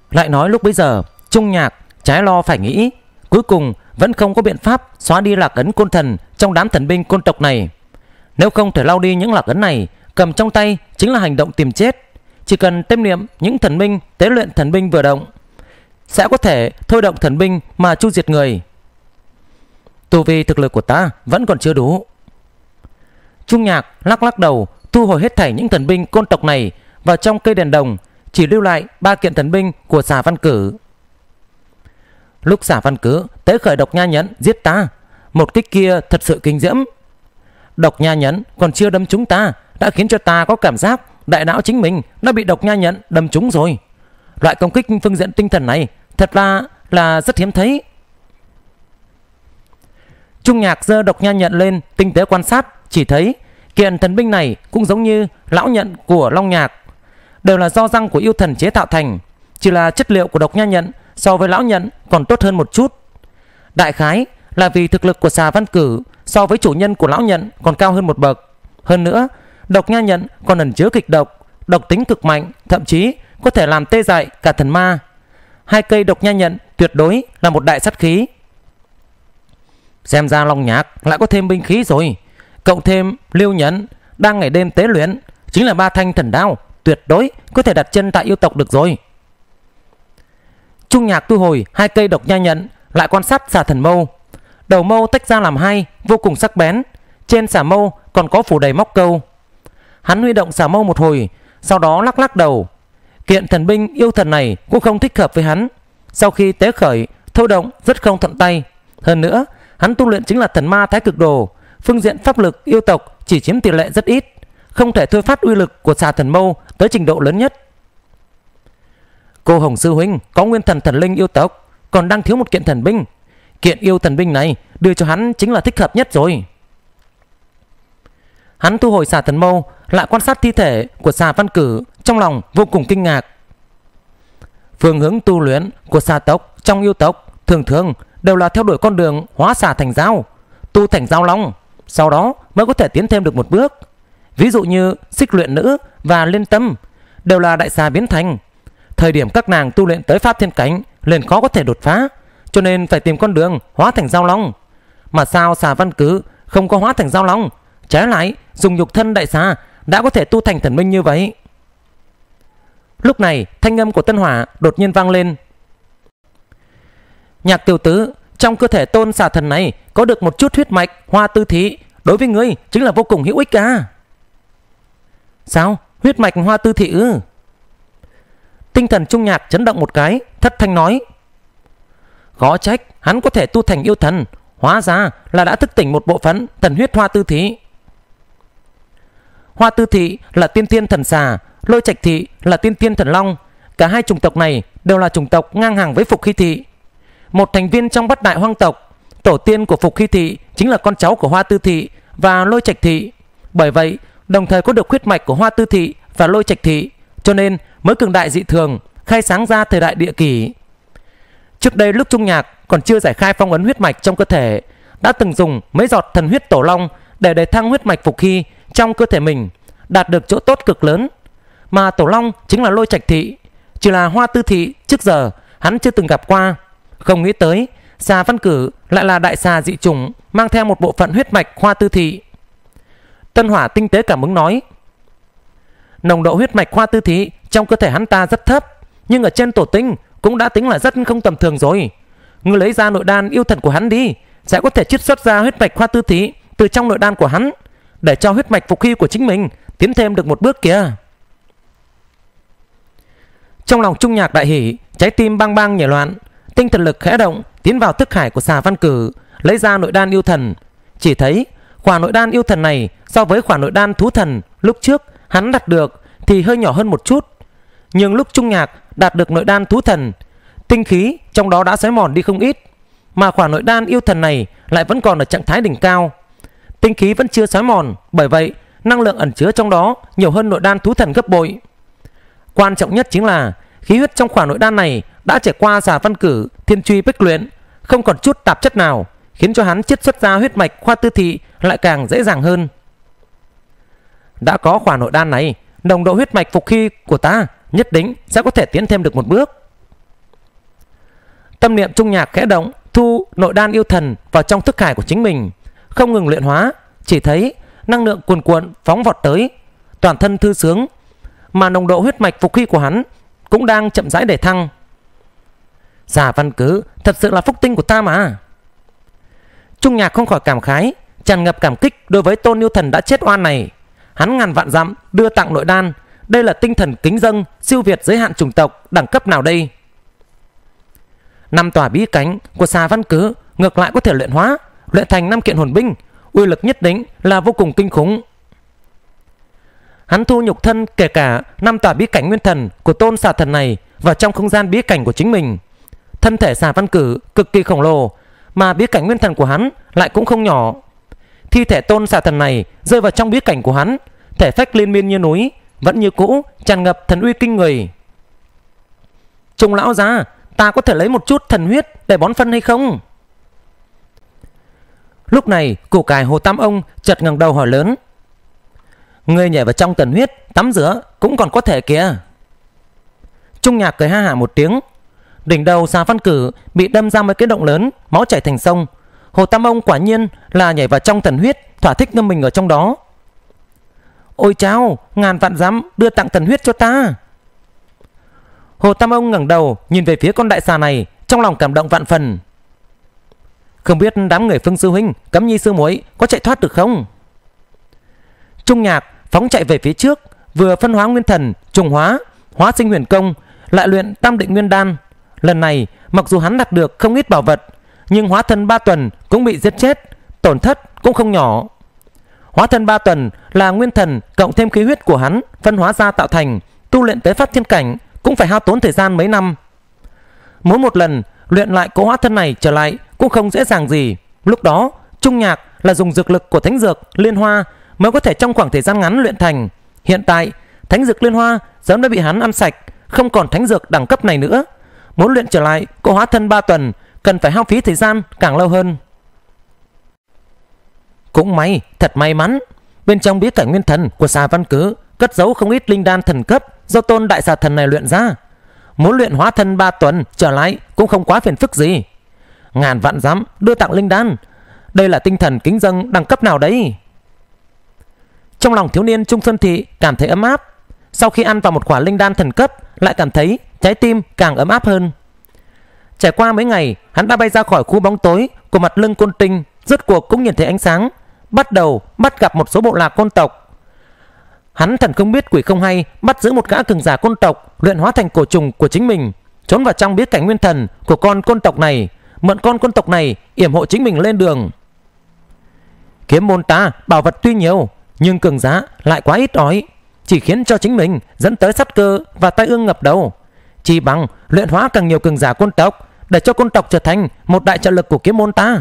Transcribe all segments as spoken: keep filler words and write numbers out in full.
Lại nói lúc bấy giờ Trung Nhạc trái lo phải nghĩ, cuối cùng vẫn không có biện pháp xóa đi lạc ấn côn thần trong đám thần binh côn tộc này. Nếu không thể lau đi những lạc ấn này, cầm trong tay chính là hành động tìm chết. Chỉ cần tâm niệm những thần binh tế luyện thần binh vừa động, sẽ có thể thôi động thần binh mà chu diệt người. Tu vi thực lực của ta vẫn còn chưa đủ. Trung Nhạc lắc lắc đầu, thu hồi hết thảy những thần binh côn tộc này vào trong cây đèn đồng, chỉ lưu lại ba kiện thần binh của Xà Văn Cử. Lúc Xà Văn Cử tế khởi độc nha nhẫn giết ta, một kích kia thật sự kinh diễm. Độc nha nhẫn còn chưa đâm trúng ta đã khiến cho ta có cảm giác đại não chính mình đã bị độc nha nhẫn đâm trúng rồi. Loại công kích phương diện tinh thần này thật là là rất hiếm thấy. Trung Nhạc giơ độc nha nhẫn lên tinh tế quan sát, chỉ thấy kiện thần binh này cũng giống như lão nhẫn của Long Nhạc, đều là do răng của yêu thần chế tạo thành, chỉ là chất liệu của độc nha nhẫn so với lão nhẫn còn tốt hơn một chút. Đại khái là vì thực lực của Xà Văn Cử so với chủ nhân của lão nhẫn còn cao hơn một bậc. Hơn nữa, độc nha nhẫn còn ẩn chứa kịch độc, độc tính cực mạnh, thậm chí có thể làm tê dại cả thần ma. Hai cây độc nha nhẫn tuyệt đối là một đại sát khí. Xem ra Long Nhạc lại có thêm binh khí rồi, cộng thêm Liêu Nhẫn đang ngày đêm tế luyện, chính là ba thanh thần đao, tuyệt đối có thể đặt chân tại yêu tộc được rồi. Trung Nhạc thu hồi hai cây độc nha nhẫn, lại quan sát xà thần mâu. Đầu mâu tách ra làm hai, vô cùng sắc bén. Trên xà mâu còn có phủ đầy móc câu. Hắn huy động xà mâu một hồi, sau đó lắc lắc đầu. Kiện thần binh yêu thần này cũng không thích hợp với hắn. Sau khi tế khởi, thôi động rất không thuận tay. Hơn nữa, hắn tu luyện chính là thần ma thái cực đồ, phương diện pháp lực yêu tộc chỉ chiếm tỷ lệ rất ít, không thể thôi phát uy lực của xà thần mâu tới trình độ lớn nhất. Cô Hồng sư huynh có nguyên thần thần linh yêu tộc, còn đang thiếu một kiện thần binh. Kiện yêu thần binh này đưa cho hắn chính là thích hợp nhất rồi. Hắn thu hồi xà thần mâu, lại quan sát thi thể của Xà Văn Cử, trong lòng vô cùng kinh ngạc. Phương hướng tu luyện của xà tộc trong yêu tộc thường thường đều là theo đuổi con đường hóa xà thành dao, tu thành dao long, sau đó mới có thể tiến thêm được một bước. Ví dụ như Xích Luyện Nữ và Liên Tâm đều là đại xà biến thành. Thời điểm các nàng tu luyện tới pháp thiên cảnh liền khó có thể đột phá, cho nên phải tìm con đường hóa thành dao long. Mà sao Xà Văn Cử không có hóa thành dao long, trái lại dùng nhục thân đại xà đã có thể tu thành thần minh như vậy? Lúc này thanh âm của Tân Hỏa đột nhiên vang lên. Nhạc tiểu tứ, trong cơ thể tôn xà thần này có được một chút huyết mạch hoa tư thị, đối với ngươi chính là vô cùng hữu ích cả. Sao? Huyết mạch hoa tư thị ư? Tinh thần Trung Nhạc chấn động một cái, thất thanh nói. Khó trách hắn có thể tu thành yêu thần, hóa ra là đã thức tỉnh một bộ phận thần huyết hoa tư thị. Hoa tư thị là tiên tiên thần xà, Lôi Trạch thị là tiên tiên thần long. Cả hai chủng tộc này đều là chủng tộc ngang hàng với Phục Hy thị, một thành viên trong bát đại hoang tộc. Tổ tiên của Phục Hy thị chính là con cháu của Hoa tư thị và Lôi Trạch thị, bởi vậy đồng thời có được huyết mạch của Hoa tư thị và Lôi Trạch thị, cho nên mới cường đại dị thường, khai sáng ra thời đại địa kỷ. Trước đây lúc Trung Nhạc còn chưa giải khai phong ấn huyết mạch trong cơ thể, đã từng dùng mấy giọt thần huyết tổ long để đề thăng huyết mạch Phục Hy trong cơ thể mình, đạt được chỗ tốt cực lớn. Mà tổ long chính là Lôi Trạch thị, chỉ là Hoa tư thị trước giờ hắn chưa từng gặp qua. Không nghĩ tới Xà Văn Cử lại là đại xà dị chủng, mang theo một bộ phận huyết mạch Hoa tư thị. Tân Hỏa tinh tế cảm ứng nói. Nồng độ huyết mạch Hoa tư thị trong cơ thể hắn ta rất thấp, nhưng ở trên tổ tinh cũng đã tính là rất không tầm thường rồi. Ngươi lấy ra nội đan yêu thần của hắn đi, sẽ có thể chiết xuất ra huyết mạch Hoa tư thị từ trong nội đan của hắn, để cho huyết mạch Phục Hy của chính mình tiến thêm được một bước kìa. Trong lòng Trung Nhạc đại hỉ, trái tim bang bang nhảy loạn, tinh thần lực khẽ động tiến vào thức hải của Xà Văn Cử, lấy ra nội đan yêu thần. Chỉ thấy khỏa nội đan yêu thần này so với khỏa nội đan thú thần lúc trước hắn đạt được thì hơi nhỏ hơn một chút, nhưng lúc Trung Nhạc đạt được nội đan thú thần, tinh khí trong đó đã xói mòn đi không ít, mà khỏa nội đan yêu thần này lại vẫn còn ở trạng thái đỉnh cao, tinh khí vẫn chưa xói mòn, bởi vậy năng lượng ẩn chứa trong đó nhiều hơn nội đan thú thần gấp bội. Quan trọng nhất chính là khí huyết trong khỏa nội đan này đã trải qua Xà Văn Cử thiên truy bách luyện, không còn chút tạp chất nào, khiến cho hắn chiết xuất ra huyết mạch Hoa tư thị lại càng dễ dàng hơn. Đã có khỏa nội đan này, nồng độ huyết mạch Phục Hy của ta nhất định sẽ có thể tiến thêm được một bước. Tâm niệm Trung Nhạc khẽ động, thu nội đan yêu thần vào trong thức hải của chính mình, không ngừng luyện hóa. Chỉ thấy năng lượng cuồn cuộn phóng vọt tới, toàn thân thư sướng, mà nồng độ huyết mạch phục khí của hắn cũng đang chậm rãi để thăng. Giả Văn Cứ thật sự là phúc tinh của ta mà. Trung Nhạc không khỏi cảm khái, tràn ngập cảm kích đối với tôn yêu thần đã chết oan này. Hắn ngàn vạn dặm đưa tặng nội đan, đây là tinh thần kính dâng siêu việt giới hạn chủng tộc đẳng cấp nào đây? Năm tòa bí cảnh của Xà Văn Cứ ngược lại có thể luyện hóa, luyện thành năm kiện hồn binh, uy lực nhất định là vô cùng kinh khủng. Hắn thu nhục thân kể cả năm tòa bí cảnh nguyên thần của tôn xà thần này vào trong không gian bí cảnh của chính mình. Thân thể Xà Văn Cứ cực kỳ khổng lồ, mà bí cảnh nguyên thần của hắn lại cũng không nhỏ. Thi thể tôn xà thần này rơi vào trong bí cảnh của hắn, thể phách liên miên như núi, vẫn như cũ tràn ngập thần uy kinh người. Trung lão gia, ta có thể lấy một chút thần huyết để bón phân hay không? Lúc này củ cải Hồ Tam Ông chợt ngẩng đầu hỏi lớn. Ngươi nhảy vào trong thần huyết tắm rửa cũng còn có thể kìa. Trung Nhạc cười ha hả một tiếng. Đỉnh đầu Xà Văn Cứ bị đâm ra mấy cái động lớn, máu chảy thành sông. Hồ Tam Ông quả nhiên là nhảy vào trong thần huyết, thỏa thích ngâm mình ở trong đó. Ôi chao, ngàn vạn dám đưa tặng thần huyết cho ta. Hồ Tam Ông ngẩng đầu nhìn về phía con đại xà này, trong lòng cảm động vạn phần. Không biết đám người Phương sư huynh, Cấm Nhi sư muội có chạy thoát được không? Trung Nhạc phóng chạy về phía trước, vừa phân hóa nguyên thần, trùng hóa, hóa sinh huyền công, lại luyện tam định nguyên đan. Lần này mặc dù hắn đạt được không ít bảo vật, nhưng hóa thân ba tuần cũng bị giết chết, tổn thất cũng không nhỏ. Hóa thân ba tuần là nguyên thần cộng thêm khí huyết của hắn phân hóa ra tạo thành, tu luyện tới phát thiên cảnh cũng phải hao tốn thời gian mấy năm. Mỗi một lần luyện lại cố hóa thân này trở lại cũng không dễ dàng gì. Lúc đó Trung Nhạc là dùng dược lực của thánh dược liên hoa mới có thể trong khoảng thời gian ngắn luyện thành. Hiện tại thánh dược liên hoa sớm đã bị hắn ăn sạch, không còn thánh dược đẳng cấp này nữa. Muốn luyện trở lại cố hóa thân ba tuần cần phải hao phí thời gian càng lâu hơn. Cũng may, thật may mắn, bên trong bí cảnh nguyên thần của Xà Văn Cứ cất giấu không ít linh đan thần cấp do tôn đại xà thần này luyện ra. Muốn luyện hóa thân ba tuần trở lại cũng không quá phiền phức gì. Ngàn vạn dám đưa tặng linh đan, đây là tinh thần kính dâng đẳng cấp nào đấy? Trong lòng thiếu niên Trung Xuân Thị cảm thấy ấm áp. Sau khi ăn vào một quả linh đan thần cấp, lại cảm thấy trái tim càng ấm áp hơn. Trải qua mấy ngày, hắn đã bay ra khỏi khu bóng tối của mặt lưng côn tinh, rốt cuộc cũng nhìn thấy ánh sáng, bắt đầu bắt gặp một số bộ lạc côn tộc. Hắn thần không biết quỷ không hay, bắt giữ một gã cường giả côn tộc, luyện hóa thành cổ trùng của chính mình, trốn vào trong bí cảnh nguyên thần của con côn tộc này, mượn con côn tộc này yểm hộ chính mình lên đường. Kiếm môn ta bảo vật tuy nhiều, nhưng cường giả lại quá ít ỏi, chỉ khiến cho chính mình dẫn tới sát cơ và tai ương ngập đầu. Chỉ bằng luyện hóa càng nhiều cường giả côn tộc, để cho côn tộc trở thành một đại trợ lực của kiếm môn ta.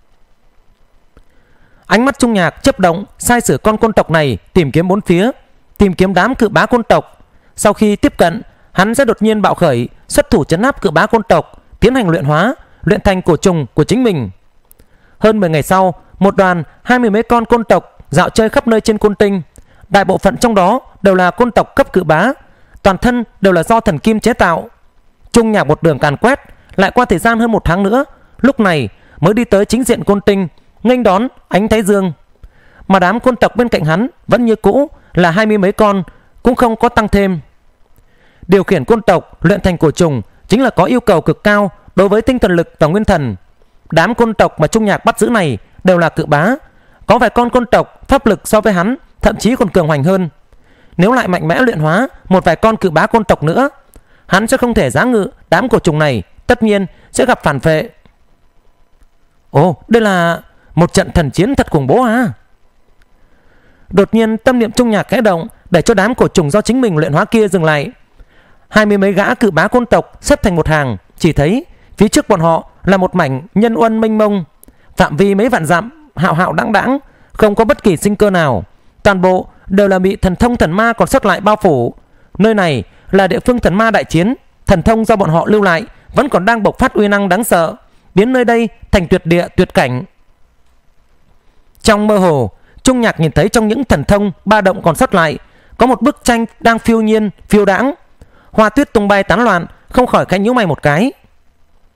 Ánh mắt Trung Nhạc chớp động, sai sử con côn tộc này tìm kiếm bốn phía, tìm kiếm đám cự bá côn tộc. Sau khi tiếp cận, hắn sẽ đột nhiên bạo khởi, xuất thủ trấn áp cự bá côn tộc, tiến hành luyện hóa, luyện thành cổ trùng của chính mình. Hơn mười ngày sau, một đoàn hai mươi mấy con côn tộc dạo chơi khắp nơi trên côn tinh. Đại bộ phận trong đó đều là côn tộc cấp cự bá, toàn thân đều là do thần kim chế tạo. Trung Nhạc một đường càn quét, lại qua thời gian hơn một tháng nữa, lúc này mới đi tới chính diện côn tinh, nghênh đón ánh thái dương. Mà đám côn tộc bên cạnh hắn vẫn như cũ là hai mươi mấy con, cũng không có tăng thêm. Điều khiển côn tộc luyện thành cổ trùng chính là có yêu cầu cực cao đối với tinh thần lực và nguyên thần. Đám côn tộc mà Trung Nhạc bắt giữ này đều là cự bá, có vài con côn tộc pháp lực so với hắn thậm chí còn cường hoành hơn. Nếu lại mạnh mẽ luyện hóa một vài con cự bá côn tộc nữa, hắn sẽ không thể giá ngự đám cổ trùng này, tất nhiên sẽ gặp phản phệ. Ồ, đây là một trận thần chiến thật khủng bố à? Đột nhiên tâm niệm Trung Nhạc khẽ động, để cho đám cổ trùng do chính mình luyện hóa kia dừng lại. Hai mươi mấy gã cự bá côn tộc xếp thành một hàng, chỉ thấy phía trước bọn họ là một mảnh nhân uân mênh mông, phạm vi mấy vạn dặm, hạo hạo đãng đãng, không có bất kỳ sinh cơ nào. Toàn bộ đều là bị thần thông thần ma còn sót lại bao phủ. Nơi này là địa phương thần ma đại chiến, thần thông do bọn họ lưu lại vẫn còn đang bộc phát uy năng đáng sợ, biến nơi đây thành tuyệt địa tuyệt cảnh. Trong mơ hồ, Trung Nhạc nhìn thấy trong những thần thông ba động còn sót lại, có một bức tranh đang phiêu nhiên phiêu đãng, hoa tuyết tung bay tán loạn, không khỏi khẽ nhíu mày một cái.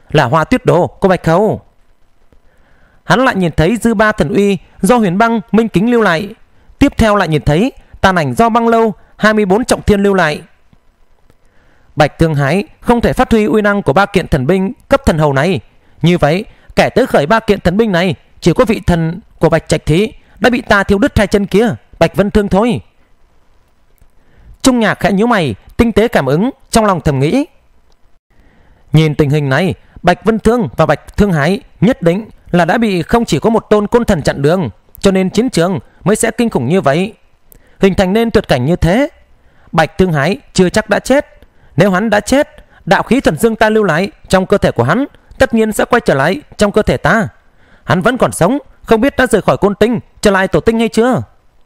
là Hoa Tuyết Đồ của Bạch Khâu. Hắn lại nhìn thấy dư ba thần uy do Huyền Băng Minh Kính lưu lại. Tiếp theo lại nhìn thấy tàn ảnh do Băng Lâu hai mươi bốn trọng thiên lưu lại. Bạch Thương Hải không thể phát huy uy năng của ba kiện thần binh cấp thần hầu này. Như vậy kẻ tới khởi ba kiện thần binh này chỉ có vị thần của Bạch Trạch Thí đã bị ta thiêu đứt hai chân kia, Bạch Vân Thương thôi. Trung Nhạc khẽ nhíu mày, tinh tế cảm ứng, trong lòng thầm nghĩ. Nhìn tình hình này, Bạch Vân Thương và Bạch Thương Hải nhất định là đã bị không chỉ có một tôn côn thần chặn đường, cho nên chiến trường mới sẽ kinh khủng như vậy, hình thành nên tuyệt cảnh như thế. Bạch Thương Hải chưa chắc đã chết. Nếu hắn đã chết, đạo khí thần dương ta lưu lại trong cơ thể của hắn tất nhiên sẽ quay trở lại trong cơ thể ta. Hắn vẫn còn sống, không biết đã rời khỏi Côn Tinh trở lại Tổ Tinh hay chưa.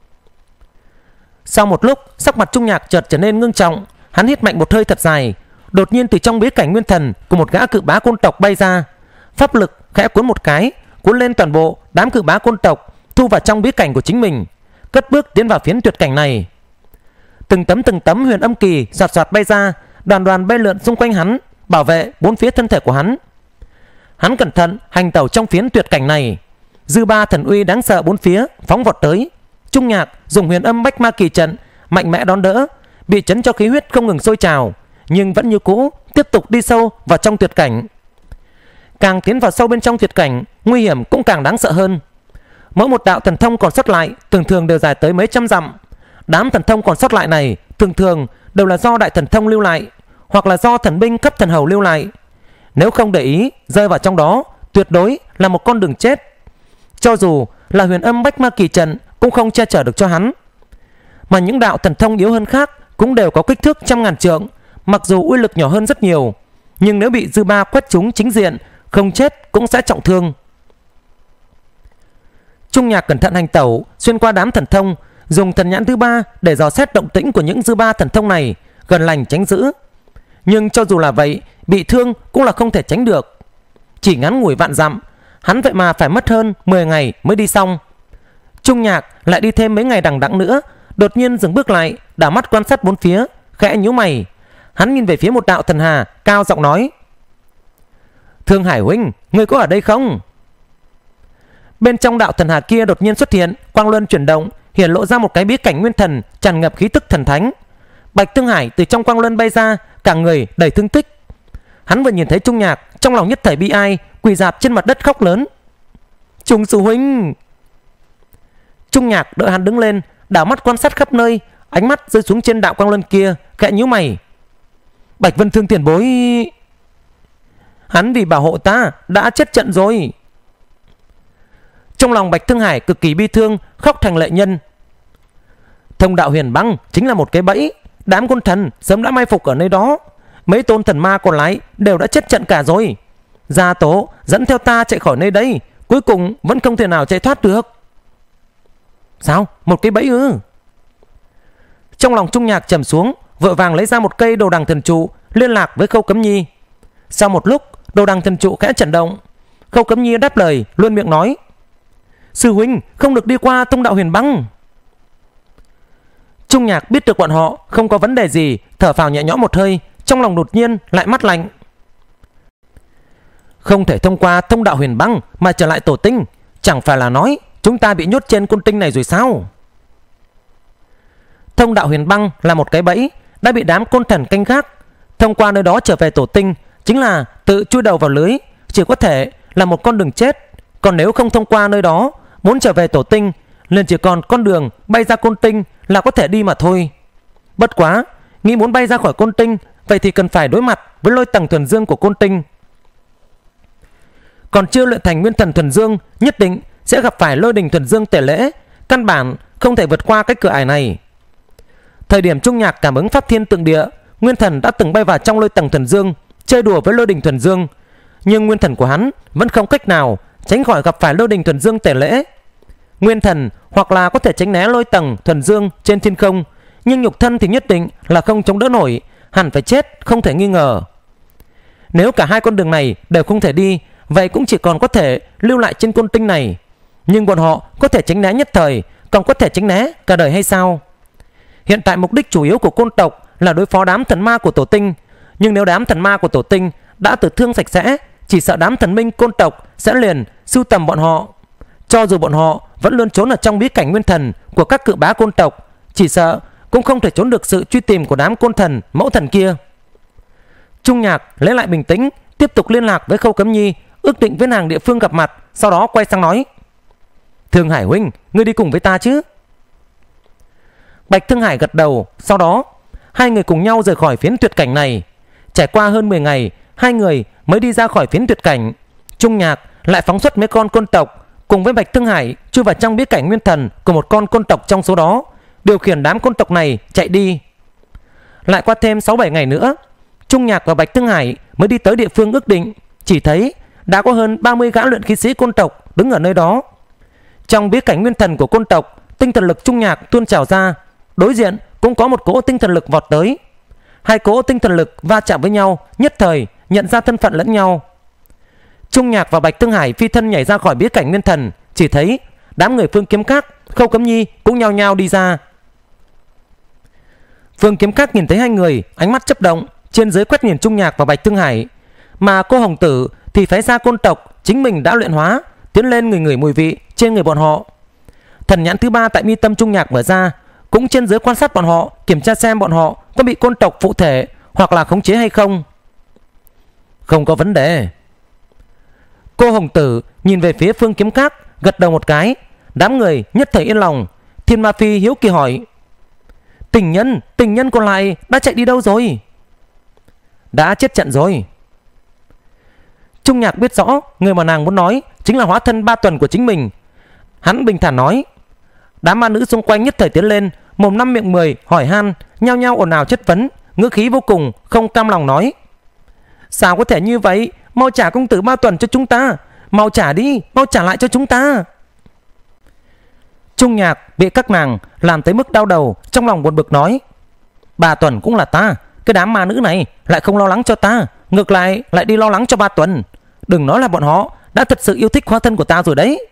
Sau một lúc, sắc mặt Trung Nhạc chợt trở nên ngưng trọng. Hắn hít mạnh một hơi thật dài. Đột nhiên từ trong bí cảnh nguyên thần của một gã cự bá côn tộc bay ra, pháp lực khẽ cuốn một cái, cuốn lên toàn bộ đám cự bá côn tộc, thu vào trong bí cảnh của chính mình, cất bước tiến vào phiến tuyệt cảnh này. Từng tấm từng tấm huyền âm kỳ soạt soạt bay ra, đoàn đoàn bay lượn xung quanh hắn, bảo vệ bốn phía thân thể của hắn. Hắn cẩn thận hành tẩu trong phiến tuyệt cảnh này. Dư ba thần uy đáng sợ bốn phía phóng vọt tới. Trung Nhạc dùng huyền âm bách ma kỳ trận mạnh mẽ đón đỡ, bị chấn cho khí huyết không ngừng sôi trào, nhưng vẫn như cũ tiếp tục đi sâu vào trong tuyệt cảnh. Càng tiến vào sâu bên trong tuyệt cảnh, nguy hiểm cũng càng đáng sợ hơn. Mỗi một đạo thần thông còn sót lại thường thường đều dài tới mấy trăm dặm. Đám thần thông còn sót lại này thường thường đều là do đại thần thông lưu lại, hoặc là do thần binh cấp thần hầu lưu lại. Nếu không để ý rơi vào trong đó, tuyệt đối là một con đường chết. Cho dù là huyền âm bách ma kỳ trận cũng không che chở được cho hắn. Mà những đạo thần thông yếu hơn khác cũng đều có kích thước trăm ngàn trượng, mặc dù uy lực nhỏ hơn rất nhiều, nhưng nếu bị dư ba quét trúng chính diện, không chết cũng sẽ trọng thương. Trung Nhạc cẩn thận hành tẩu xuyên qua đám thần thông, dùng thần nhãn thứ ba để dò xét động tĩnh của những dư ba thần thông này, gần lành tránh giữ. Nhưng cho dù là vậy, bị thương cũng là không thể tránh được. Chỉ ngắn ngủi vạn dặm, hắn vậy mà phải mất hơn mười ngày mới đi xong. Trung Nhạc lại đi thêm mấy ngày đằng đẵng nữa, đột nhiên dừng bước lại, đảo mắt quan sát bốn phía, khẽ nhíu mày. Hắn nhìn về phía một đạo thần hà, cao giọng nói: Thương Hải huynh, ngươi có ở đây không? Bên trong đạo thần hà kia đột nhiên xuất hiện quang luân chuyển động, hiển lộ ra một cái bí cảnh nguyên thần tràn ngập khí tức thần thánh. Bạch Thương Hải từ trong quang luân bay ra, cả người đầy thương tích. Hắn vừa nhìn thấy Trung Nhạc, trong lòng nhất thời bi ai, quỳ rạp trên mặt đất khóc lớn: Trung sư huynh! Trung Nhạc đợi hắn đứng lên, đảo mắt quan sát khắp nơi, ánh mắt rơi xuống trên đạo quang luân kia, khẽ nhíu mày. Bạch Vân Thương tiền bối, hắn vì bảo hộ ta đã chết trận rồi. Trong lòng Bạch Thương Hải cực kỳ bi thương, khóc thành lệ nhân. Thông đạo huyền băng chính là một cái bẫy, đám côn thần sớm đã mai phục ở nơi đó. Mấy tôn thần ma còn lại đều đã chết trận cả rồi. Gia Tố dẫn theo ta chạy khỏi nơi đây, cuối cùng vẫn không thể nào chạy thoát được. Sao? Một cái bẫy ư? Trong lòng Trung Nhạc trầm xuống, vội vàng lấy ra một cây đồ đằng thần trụ, liên lạc với Khâu Cấm Nhi. Sau một lúc, đồ đằng thần trụ khẽ chấn động. Khâu Cấm Nhi đáp lời, luôn miệng nói: Sư huynh không được đi qua thông đạo huyền băng. Trung Nhạc biết được bọn họ không có vấn đề gì, thở phào nhẹ nhõm một hơi, trong lòng đột nhiên lại mát lạnh. Không thể thông qua thông đạo huyền băng mà trở lại Tổ Tinh, chẳng phải là nói chúng ta bị nhốt trên Côn Tinh này rồi sao? Thông đạo huyền băng là một cái bẫy đã bị đám côn thần canh gác. Thông qua nơi đó trở về Tổ Tinh chính là tự chui đầu vào lưới, chỉ có thể là một con đường chết. Còn nếu không thông qua nơi đó, muốn trở về Tổ Tinh liền chỉ còn con đường bay ra Côn Tinh là có thể đi mà thôi. Bất quá, nghĩ muốn bay ra khỏi Côn Tinh, vậy thì cần phải đối mặt với lôi tầng thuần dương của Côn Tinh. Còn chưa luyện thành nguyên thần thuần dương, nhất định sẽ gặp phải lôi đình thuần dương tể lễ, căn bản không thể vượt qua cái cửa ải này. Thời điểm Trung Nhạc cảm ứng pháp thiên tượng địa, nguyên thần đã từng bay vào trong lôi tầng thuần dương, chơi đùa với lôi đình thuần dương, nhưng nguyên thần của hắn vẫn không cách nào tránh khỏi gặp phải lôi đình thuần dương tể lễ. Nguyên thần hoặc là có thể tránh né lôi tầng thuần dương trên thiên không, nhưng nhục thân thì nhất định là không chống đỡ nổi, hẳn phải chết không thể nghi ngờ. Nếu cả hai con đường này đều không thể đi, vậy cũng chỉ còn có thể lưu lại trên Côn Tinh này. Nhưng bọn họ có thể tránh né nhất thời, còn có thể tránh né cả đời hay sao? Hiện tại mục đích chủ yếu của côn tộc là đối phó đám thần ma của Tổ Tinh. Nhưng nếu đám thần ma của Tổ Tinh đã tử thương sạch sẽ, chỉ sợ đám thần minh côn tộc sẽ liền sưu tầm bọn họ. Cho dù bọn họ vẫn luôn trốn ở trong bí cảnh nguyên thần của các cự bá côn tộc, chỉ sợ cũng không thể trốn được sự truy tìm của đám côn thần mẫu thần kia. Trung Nhạc lấy lại bình tĩnh, tiếp tục liên lạc với Khâu Cấm Nhi, ước định với nàng địa phương gặp mặt. Sau đó quay sang nói: Thương Hải huynh, ngươi đi cùng với ta chứ? Bạch Thương Hải gật đầu. Sau đó hai người cùng nhau rời khỏi phiến tuyệt cảnh này. Trải qua hơn mười ngày, hai người mới đi ra khỏi phiến tuyệt cảnh. Trung Nhạc lại phóng xuất mấy con côn tộc cùng với Bạch Thương Hải chui vào trong bí cảnh nguyên thần của một con côn tộc trong số đó, điều khiển đám côn tộc này chạy đi. Lại qua thêm sáu bảy ngày nữa, Trung Nhạc và Bạch Thương Hải mới đi tới địa phương ước định. Chỉ thấy đã có hơn ba mươi gã luyện khí sĩ côn tộc đứng ở nơi đó. Trong bí cảnh nguyên thần của côn tộc, tinh thần lực Trung Nhạc tuôn trào ra. Đối diện cũng có một cỗ tinh thần lực vọt tới. Hai cỗ tinh thần lực va chạm với nhau, nhất thời nhận ra thân phận lẫn nhau. Trung Nhạc và Bạch Thương Hải phi thân nhảy ra khỏi bí cảnh nguyên thần. Chỉ thấy đám người Phương Kiếm Các, Khâu Cấm Nhi cũng nhao nhao đi ra. Phương Kiếm Các nhìn thấy hai người, ánh mắt chớp động, trên dưới quét nhìn Trung Nhạc và Bạch Thương Hải. Mà cô Hồng Tử thì phái ra côn tộc chính mình đã luyện hóa, tiến lên người ngửi mùi vị trên người bọn họ. Thần nhãn thứ ba tại mi tâm Trung Nhạc mở ra, cũng trên dưới quan sát bọn họ, kiểm tra xem bọn họ có bị côn tộc phụ thể hoặc là khống chế hay không. Không có vấn đề. Cô Hồng Tử nhìn về phía Phương Kiếm Các, gật đầu một cái. Đám người nhất thời yên lòng. Thiên Ma Phi hiếu kỳ hỏi: Tình nhân, tình nhân còn lại đã chạy đi đâu rồi? Đã chết trận rồi. Trung Nhạc biết rõ người mà nàng muốn nói chính là hóa thân ba tuần của chính mình. Hắn bình thản nói. Đám ma nữ xung quanh nhất thời tiến lên, mồm năm miệng mười hỏi han, nhao nhao ồn ào chất vấn, ngữ khí vô cùng không cam lòng nói: Sao có thể như vậy? Mau trả công tử ba tuần cho chúng ta, mau trả đi, mau trả lại cho chúng ta. Trung Nhạc bị các nàng làm tới mức đau đầu, trong lòng buồn bực nói: Ba tuần cũng là ta, cái đám ma nữ này lại không lo lắng cho ta, ngược lại lại đi lo lắng cho ba tuần. Đừng nói là bọn họ đã thật sự yêu thích hóa thân của ta rồi đấy.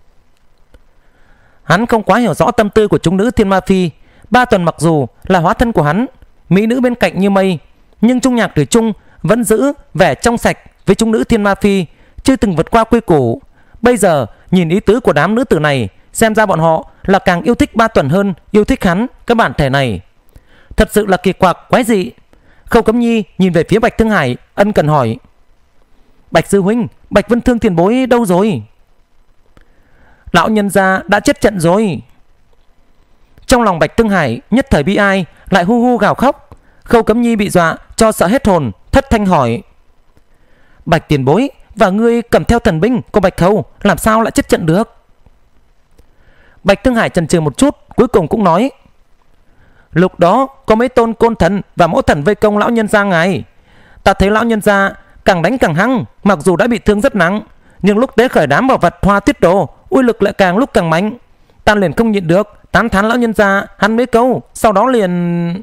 Hắn không quá hiểu rõ tâm tư của chúng nữ Thiên Ma Phi. Ba tuần mặc dù là hóa thân của hắn, mỹ nữ bên cạnh như mây, nhưng Trung Nhạc Thủy Trung vẫn giữ vẻ trong sạch với chúng nữ Thiên Ma Phi, chưa từng vượt qua quy củ. Bây giờ nhìn ý tứ của đám nữ tử này, xem ra bọn họ là càng yêu thích ba tuần hơn yêu thích hắn, cái bản thể này. Thật sự là kỳ quặc quái dị. Khâu Cấm Nhi nhìn về phía Bạch Thương Hải, ân cần hỏi: Bạch sư huynh, Bạch Vân Thương tiền bối đâu rồi? Lão nhân gia đã chết trận rồi. Trong lòng Bạch Thương Hải nhất thời bi ai, lại hu hu gào khóc. Khâu Cấm Nhi bị dọa cho sợ hết hồn, thất thanh hỏi: Bạch tiền bối, và ngươi cầm theo thần binh của Bạch Khâu, làm sao lại chết trận được? Bạch Thương Hải chần chừ một chút, cuối cùng cũng nói: Lúc đó có mấy tôn côn thần và mẫu thần vây công lão nhân gia ngài. Ta thấy lão nhân gia càng đánh càng hăng, mặc dù đã bị thương rất nặng, nhưng lúc tế khởi đám bảo vật hoa tiết đồ, uy lực lại càng lúc càng mạnh. Ta liền không nhịn được, tán thán lão nhân gia hắn mấy câu, sau đó liền...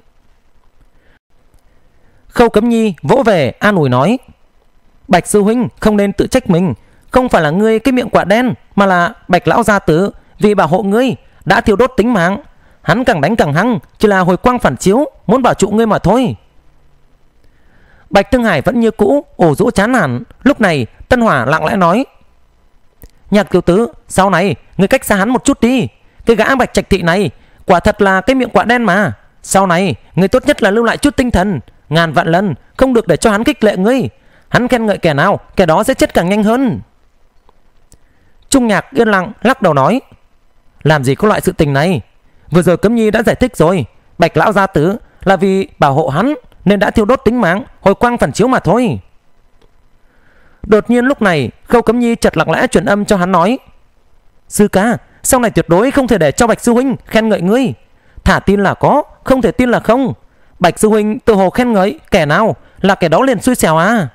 Khâu Cấm Nhi vỗ về an ủi nói: Bạch sư huynh không nên tự trách mình, không phải là ngươi cái miệng quả đen, mà là Bạch lão gia tử vì bảo hộ ngươi đã thiêu đốt tính mạng. Hắn càng đánh càng hăng, chỉ là hồi quang phản chiếu, muốn bảo trụ ngươi mà thôi. Bạch Thương Hải vẫn như cũ ổ rũ chán nản. Lúc này Tân Hỏa lặng lẽ nói: Nhạc tiểu tứ, sau này ngươi cách xa hắn một chút đi. Cái gã Bạch Trạch Thị này quả thật là cái miệng quả đen mà. Sau này ngươi tốt nhất là lưu lại chút tinh thần, ngàn vạn lần không được để cho hắn khích lệ ngươi. Hắn khen ngợi kẻ nào, kẻ đó sẽ chết càng nhanh hơn. Trung Nhạc yên lặng lắc đầu nói: Làm gì có loại sự tình này. Vừa rồi Cấm Nhi đã giải thích rồi, Bạch lão gia tử là vì bảo hộ hắn nên đã thiêu đốt tính mạng, hồi quang phản chiếu mà thôi. Đột nhiên lúc này Khâu Cấm Nhi chợt lặng lẽ truyền âm cho hắn nói: Sư ca, sau này tuyệt đối không thể để cho Bạch sư huynh khen ngợi ngươi. Thả tin là có, không thể tin là không. Bạch sư huynh tự hồ khen ngợi kẻ nào là kẻ đó liền xui xẻo à.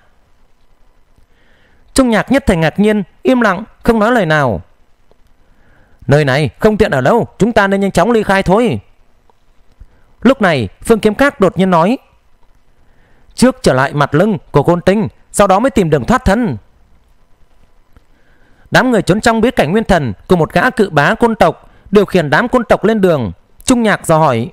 Trung Nhạc nhất thời ngạc nhiên, im lặng không nói lời nào. Nơi này không tiện ở lâu, chúng ta nên nhanh chóng ly khai thôi. Lúc này Phương Kiếm Các đột nhiên nói: Trước trở lại mặt lưng của Côn Tinh, sau đó mới tìm đường thoát thân. Đám người trốn trong bí cảnh nguyên thần của một gã cự bá côn tộc điều khiển đám côn tộc lên đường. Trung Nhạc dò hỏi: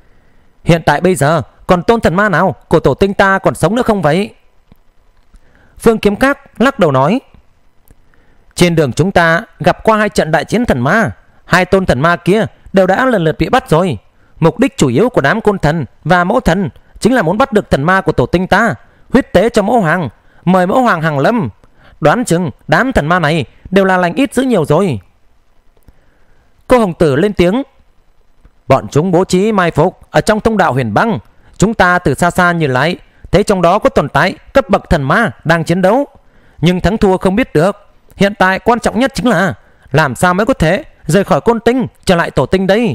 Hiện tại bây giờ còn tôn thần ma nào của tổ tinh ta còn sống nữa không vậy? Phương Kiếm Các lắc đầu nói: trên đường chúng ta gặp qua hai trận đại chiến thần ma, hai tôn thần ma kia đều đã lần lượt bị bắt rồi. Mục đích chủ yếu của đám côn thần và mẫu thần chính là muốn bắt được thần ma của tổ tinh ta, huyết tế cho mẫu hoàng, mời mẫu hoàng hàng lâm. Đoán chừng đám thần ma này đều là lành ít dữ nhiều rồi. Cô Hồng Tử lên tiếng: bọn chúng bố trí mai phục ở trong thông đạo huyền băng. Chúng ta từ xa xa nhìn lại, thấy trong đó có tồn tại cấp bậc thần ma đang chiến đấu, nhưng thắng thua không biết được. Hiện tại quan trọng nhất chính là làm sao mới có thể rời khỏi côn tinh trở lại tổ tinh đây.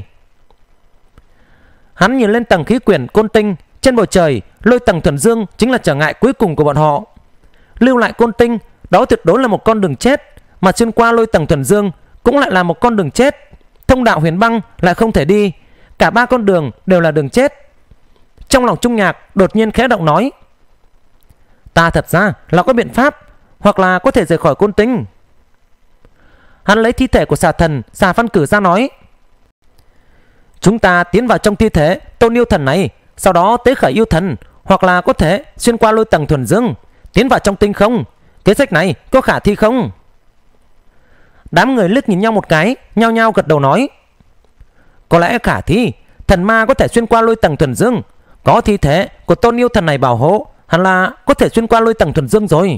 Hắn nhìn lên tầng khí quyển côn tinh. Trên bầu trời, lôi tầng thuần dương chính là trở ngại cuối cùng của bọn họ. Lưu lại côn tinh, đó tuyệt đối là một con đường chết, mà xuyên qua lôi tầng thuần dương cũng lại là một con đường chết. Thông đạo huyền băng lại không thể đi, cả ba con đường đều là đường chết. Trong lòng Trung Nhạc đột nhiên khẽ động nói: ta thật ra là có biện pháp, hoặc là có thể rời khỏi côn tinh. Hắn lấy thi thể của xà thần Xà Văn Cử ra nói: chúng ta tiến vào trong thi thể tôn yêu thần này, sau đó tế khởi yêu thần, hoặc là có thể xuyên qua lôi tầng thuần dương tiến vào trong tinh không. Kế sách này có khả thi không? Đám người liếc nhìn nhau một cái, nhao nhao gật đầu nói: có lẽ khả thi. Thần ma có thể xuyên qua lôi tầng thuần dương, có thi thể của tôn yêu thần này bảo hộ, hẳn là có thể xuyên qua lôi tầng thuần dương rồi.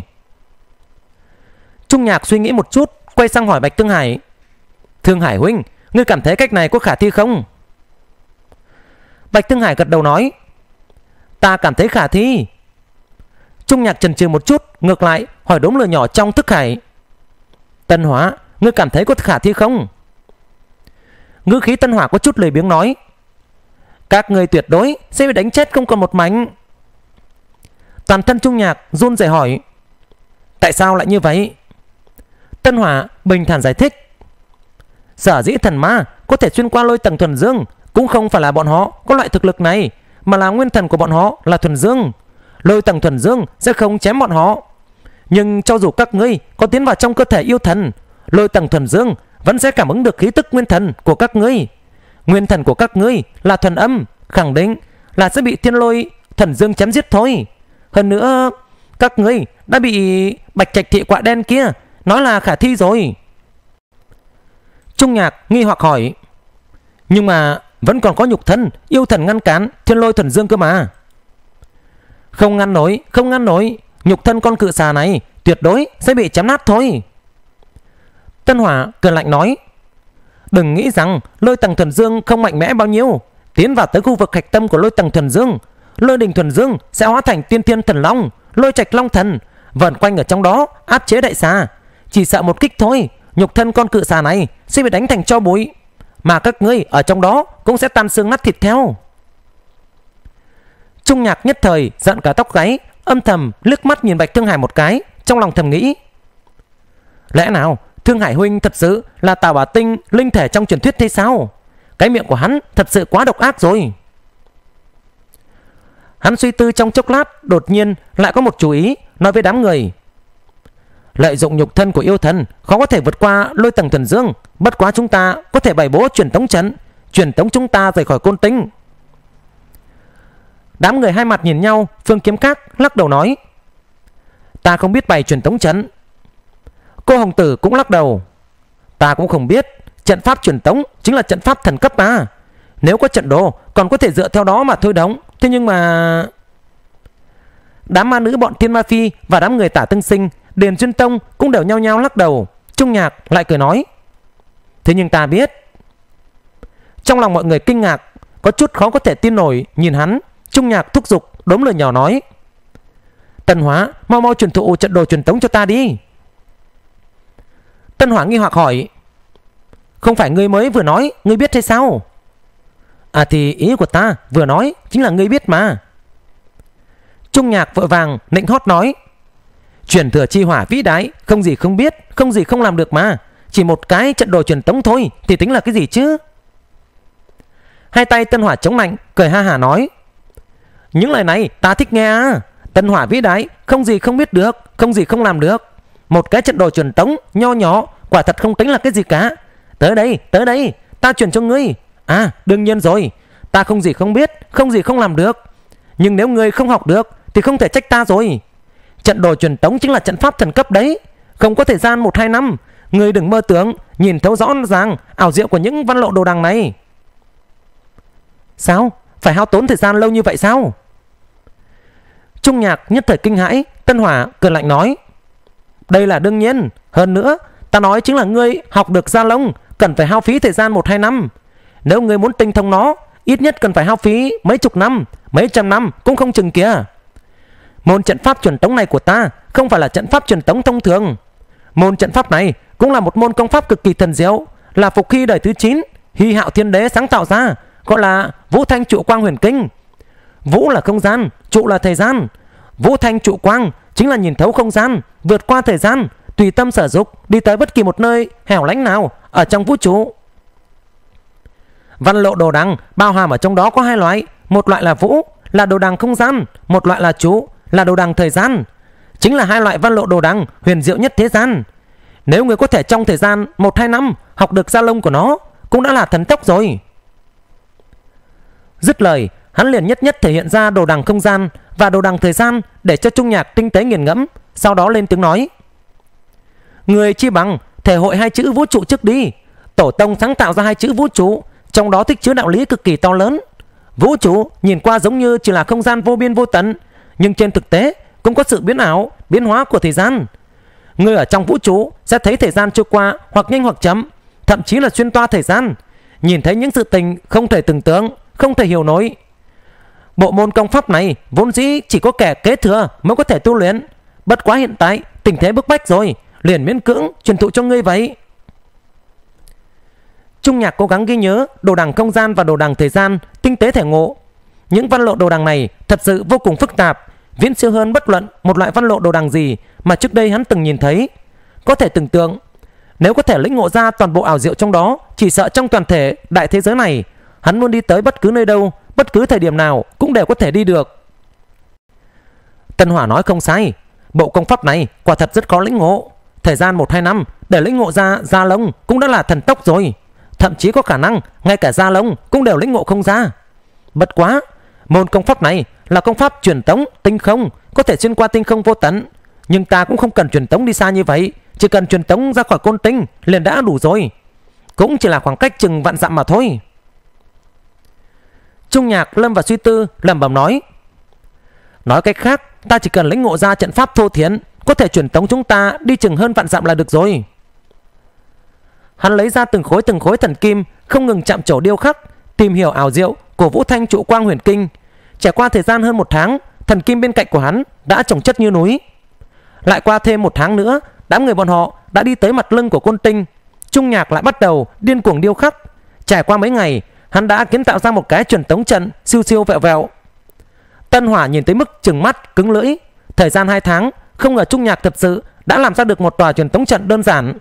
Trung Nhạc suy nghĩ một chút, quay sang hỏi Bạch Thương Hải: Thương Hải huynh, ngươi cảm thấy cách này có khả thi không? Bạch Thương Hải gật đầu nói: ta cảm thấy khả thi. Trung Nhạc chần chừ một chút, ngược lại hỏi đốm lửa nhỏ trong thức hải: Tân Hỏa, ngươi cảm thấy có khả thi không? Ngữ khí Tân Hỏa có chút lười biếng nói: các người tuyệt đối sẽ bị đánh chết không còn một mảnh. Toàn thân Trung Nhạc run rẩy hỏi: tại sao lại như vậy? Tân Hỏa bình thản giải thích: sở dĩ thần ma có thể xuyên qua lôi tầng thuần dương cũng không phải là bọn họ có loại thực lực này, mà là nguyên thần của bọn họ là thuần dương. Lôi tầng thuần dương sẽ không chém bọn họ. Nhưng cho dù các ngươi có tiến vào trong cơ thể yêu thần, lôi tầng thuần dương vẫn sẽ cảm ứng được khí tức nguyên thần của các ngươi. Nguyên thần của các ngươi là thuần âm, khẳng định là sẽ bị thiên lôi thuần dương chém giết thôi. Hơn nữa, các ngươi đã bị Bạch Trạch thị quạ đen kia nói là khả thi rồi. Trung Nhạc nghi hoặc hỏi: nhưng mà vẫn còn có nhục thân yêu thần ngăn cản thiên lôi thuần dương cơ mà. Không ngăn nổi, không ngăn nổi. Nhục thân con cự xà này tuyệt đối sẽ bị chém nát thôi. Tân Hỏa cười lạnh nói: đừng nghĩ rằng lôi tầng thuần dương không mạnh mẽ bao nhiêu. Tiến vào tới khu vực hạch tâm của lôi tầng thuần dương, lôi đình thuần dương sẽ hóa thành tiên thiên thần long, lôi trạch long thần, vần quanh ở trong đó áp chế đại xà. Chỉ sợ một kích thôi, nhục thân con cự xà này sẽ bị đánh thành tro bụi, mà các ngươi ở trong đó cũng sẽ tan xương nát thịt theo. Trung Nhạc nhất thời giận cả tóc gáy, âm thầm liếc mắt nhìn Bạch Thương Hải một cái, trong lòng thầm nghĩ: lẽ nào Thương Hải huynh thật sự là Tào Bảo Tinh linh thể trong truyền thuyết hay sao? Cái miệng của hắn thật sự quá độc ác rồi. Hắn suy tư trong chốc lát, đột nhiên lại có một chú ý, nói với đám người: lợi dụng nhục thân của yêu thần khó có thể vượt qua lôi tầng thuần dương, bất quá chúng ta có thể bày bố truyền tống trận, truyền tống chúng ta rời khỏi côn tinh. Đám người hai mặt nhìn nhau. Phương Kiếm Các lắc đầu nói: ta không biết bày truyền tống trận. Cô Hồng Tử cũng lắc đầu: ta cũng không biết. Trận pháp truyền tống chính là trận pháp thần cấp mà, nếu có trận đồ còn có thể dựa theo đó mà thôi đóng. Thế nhưng mà... Đám ma nữ bọn Thiên Ma Phi và đám người Tả Tương Sinh, Điền Duyên Tông cũng đều nhao nhao lắc đầu. Trung Nhạc lại cười nói: thế nhưng ta biết. Trong lòng mọi người kinh ngạc, có chút khó có thể tin nổi nhìn hắn. Trung Nhạc thúc giục đốm lửa nhỏ nói: Tân Hóa, mau mau truyền thụ trận đồ truyền tống cho ta đi. Tân Hóa nghi hoặc hỏi: không phải ngươi mới vừa nói ngươi biết hay sao? À thì ý của ta vừa nói chính là ngươi biết mà. Trung Nhạc vội vàng nịnh hót nói: truyền thừa chi hỏa vĩ đại, không gì không biết, không gì không làm được mà. Chỉ một cái trận đồ truyền tống thôi thì tính là cái gì chứ? Hai tay Tân Hỏa chống nạnh, cười ha hả nói: những lời này ta thích nghe à. Tân Hỏa vĩ đại, không gì không biết được, không gì không làm được. Một cái trận đồ truyền tống nho nhỏ quả thật không tính là cái gì cả. Tới đây, tới đây, ta truyền cho ngươi. À đương nhiên rồi, ta không gì không biết, không gì không làm được. Nhưng nếu ngươi không học được thì không thể trách ta rồi. trận đồ truyền tống chính là trận pháp thần cấp đấy, không có thời gian một hai năm. Ngươi đừng mơ tưởng nhìn thấu rõ ràng ảo diệu của những văn lộ đồ đằng này. Sao? Phải hao tốn thời gian lâu như vậy sao? Trung Nhạc nhất thời kinh hãi. Tân Hỏa cười lạnh nói: đây là đương nhiên. Hơn nữa, ta nói chính là ngươi học được Gia Long cần phải hao phí thời gian một hai năm. Nếu ngươi muốn tinh thông nó, ít nhất cần phải hao phí mấy chục năm, mấy trăm năm cũng không chừng kìa. Môn trận pháp truyền tống này của ta không phải là trận pháp truyền tống thông thường. Môn trận pháp này cũng là một môn công pháp cực kỳ thần diệu, là Phục Hy đời thứ chín Hy Hạo Thiên Đế sáng tạo ra, gọi là Vũ Thanh Trụ Quang Huyền Kinh. Vũ là không gian, trụ là thời gian. Vũ Thanh Trụ Quang chính là nhìn thấu không gian, vượt qua thời gian, tùy tâm sở dục đi tới bất kỳ một nơi hẻo lánh nào ở trong vũ trụ. Văn lộ đồ đằng bao hàm ở trong đó có hai loại, một loại là vũ, là đồ đằng không gian, một loại là trụ, là đồ đằng thời gian. Chính là hai loại văn lộ đồ đằng huyền diệu nhất thế gian. Nếu người có thể trong thời gian một hai năm học được Gia Long của nó, cũng đã là thần tốc rồi. Dứt lời, hắn liền nhất nhất thể hiện ra đồ đằng không gian và đồ đằng thời gian để cho Trung Nhạc tinh tế nghiền ngẫm. Sau đó lên tiếng nói: người chi bằng thể hội hai chữ vũ trụ trước đi. Tổ tông sáng tạo ra hai chữ vũ trụ, trong đó tích chứa đạo lý cực kỳ to lớn. Vũ trụ nhìn qua giống như chỉ là không gian vô biên vô tận, nhưng trên thực tế cũng có sự biến ảo, biến hóa của thời gian. Người ở trong vũ trụ sẽ thấy thời gian trôi qua hoặc nhanh hoặc chậm, thậm chí là xuyên toa thời gian, nhìn thấy những sự tình không thể tưởng tượng, không thể hiểu nổi. Bộ môn công pháp này vốn dĩ chỉ có kẻ kế thừa mới có thể tu luyện, bất quá hiện tại tình thế bức bách rồi, liền miễn cưỡng truyền thụ cho ngươi vậy. Trung Nhạc cố gắng ghi nhớ đồ đằng không gian và đồ đằng thời gian, tinh tế thể ngộ. Những văn lộ đồ đằng này thật sự vô cùng phức tạp, viễn siêu hơn bất luận một loại văn lộ đồ đằng gì mà trước đây hắn từng nhìn thấy. Có thể tưởng tượng, nếu có thể lĩnh ngộ ra toàn bộ ảo diệu trong đó, chỉ sợ trong toàn thể đại thế giới này, hắn muốn đi tới bất cứ nơi đâu, bất cứ thời điểm nào cũng đều có thể đi được. Tân Hỏa nói không sai, bộ công pháp này quả thật rất khó lĩnh ngộ. Thời gian một hai năm để lĩnh ngộ ra Gia Long cũng đã là thần tốc rồi. Thậm chí có khả năng ngay cả Gia Long cũng đều lĩnh ngộ không ra. Bất quá, môn công pháp này là công pháp truyền tống tinh không, có thể xuyên qua tinh không vô tận. Nhưng ta cũng không cần truyền tống đi xa như vậy, chỉ cần truyền tống ra khỏi côn tinh liền đã đủ rồi. Cũng chỉ là khoảng cách chừng vạn dặm mà thôi. Trung Nhạc lâm vào suy tư, lẩm bẩm nói: nói cách khác, ta chỉ cần lĩnh ngộ ra trận pháp thô thiển, có thể truyền tống chúng ta đi chừng hơn vạn dặm là được rồi. Hắn lấy ra từng khối từng khối thần kim, không ngừng chạm trổ điêu khắc, tìm hiểu ảo diệu của Vũ Thanh Trụ Quang Huyền Kinh. Trải qua thời gian hơn một tháng, thần kim bên cạnh của hắn đã chồng chất như núi. Lại qua thêm một tháng nữa, đám người bọn họ đã đi tới mặt lưng của côn tinh. Trung Nhạc lại bắt đầu điên cuồng điêu khắc. Trải qua mấy ngày, hắn đã kiến tạo ra một cái truyền tống trận siêu siêu vẹo vẹo. Tân Hỏa nhìn tới mức trừng mắt cứng lưỡi. Thời gian hai tháng, không ngờ Trung Nhạc thật sự đã làm ra được một tòa truyền tống trận đơn giản.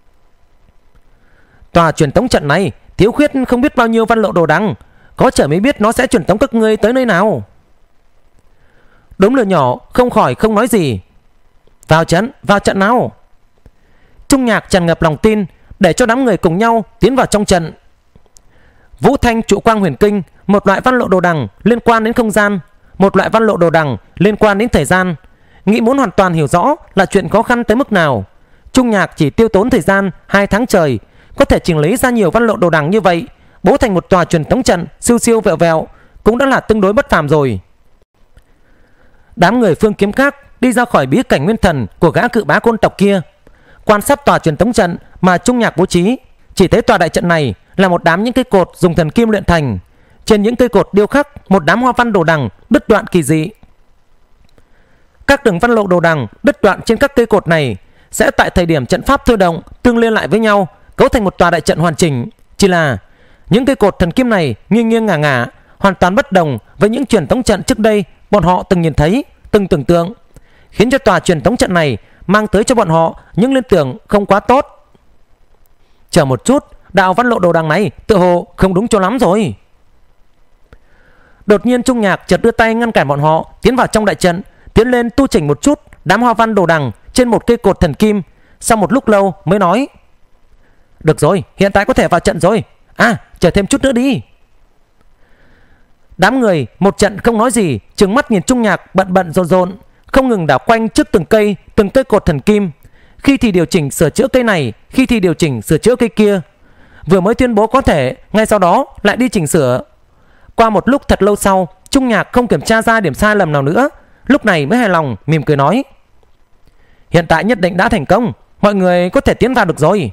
Tòa truyền tống trận này thiếu khuyết không biết bao nhiêu văn lộ đồ đằng, có trời mới biết nó sẽ truyền tống các ngươi tới nơi nào. Đốm lửa nhỏ không khỏi không nói gì. Vào trận, vào trận nào. Trung Nhạc tràn ngập lòng tin, để cho đám người cùng nhau tiến vào trong trận. Vũ Thanh Trụ Quang Huyền Kinh, một loại văn lộ đồ đằng liên quan đến không gian, một loại văn lộ đồ đằng liên quan đến thời gian. Nghĩ muốn hoàn toàn hiểu rõ là chuyện khó khăn tới mức nào. Trung Nhạc chỉ tiêu tốn thời gian hai tháng trời, có thể chỉnh lý ra nhiều văn lộ đồ đằng như vậy, bố thành một tòa truyền tống trận siêu siêu vẹo vẹo, cũng đã là tương đối bất phàm rồi. Đám người Phương Kiếm Các đi ra khỏi bí cảnh nguyên thần của gã cự bá côn tộc kia, quan sát tòa truyền tống trận mà Trung Nhạc bố trí. Chỉ thấy tòa đại trận này là một đám những cây cột dùng thần kim luyện thành. Trên những cây cột điêu khắc một đám hoa văn đồ đằng đứt đoạn kỳ dị. Các đường văn lộ đồ đằng đứt đoạn trên các cây cột này sẽ tại thời điểm trận pháp thôi động tương liên lại với nhau, cấu thành một tòa đại trận hoàn chỉnh. Chỉ là những cây cột thần kim này nghiêng nghiêng ngả ngả, hoàn toàn bất đồng với những truyền tống trận trước đây bọn họ từng nhìn thấy, từng tưởng tượng, khiến cho tòa truyền tống trận này mang tới cho bọn họ những liên tưởng không quá tốt. Chờ một chút, đạo văn lộ đồ đằng này tự hồ không đúng cho lắm rồi. Đột nhiên Trung Nhạc chợt đưa tay ngăn cản bọn họ tiến vào trong đại trận, tiến lên tu chỉnh một chút đám hoa văn đồ đằng trên một cây cột thần kim. Sau một lúc lâu mới nói: được rồi, hiện tại có thể vào trận rồi. À, chờ thêm chút nữa đi. Đám người một trận không nói gì, trừng mắt nhìn Trung Nhạc bận bận rộn rộn, không ngừng đảo quanh trước từng cây, từng cây cột thần kim. Khi thì điều chỉnh sửa chữa cây này, khi thì điều chỉnh sửa chữa cây kia. Vừa mới tuyên bố có thể, ngay sau đó lại đi chỉnh sửa. Qua một lúc thật lâu sau, Trung Nhạc không kiểm tra ra điểm sai lầm nào nữa, lúc này mới hài lòng mỉm cười nói: hiện tại nhất định đã thành công, mọi người có thể tiến vào được rồi.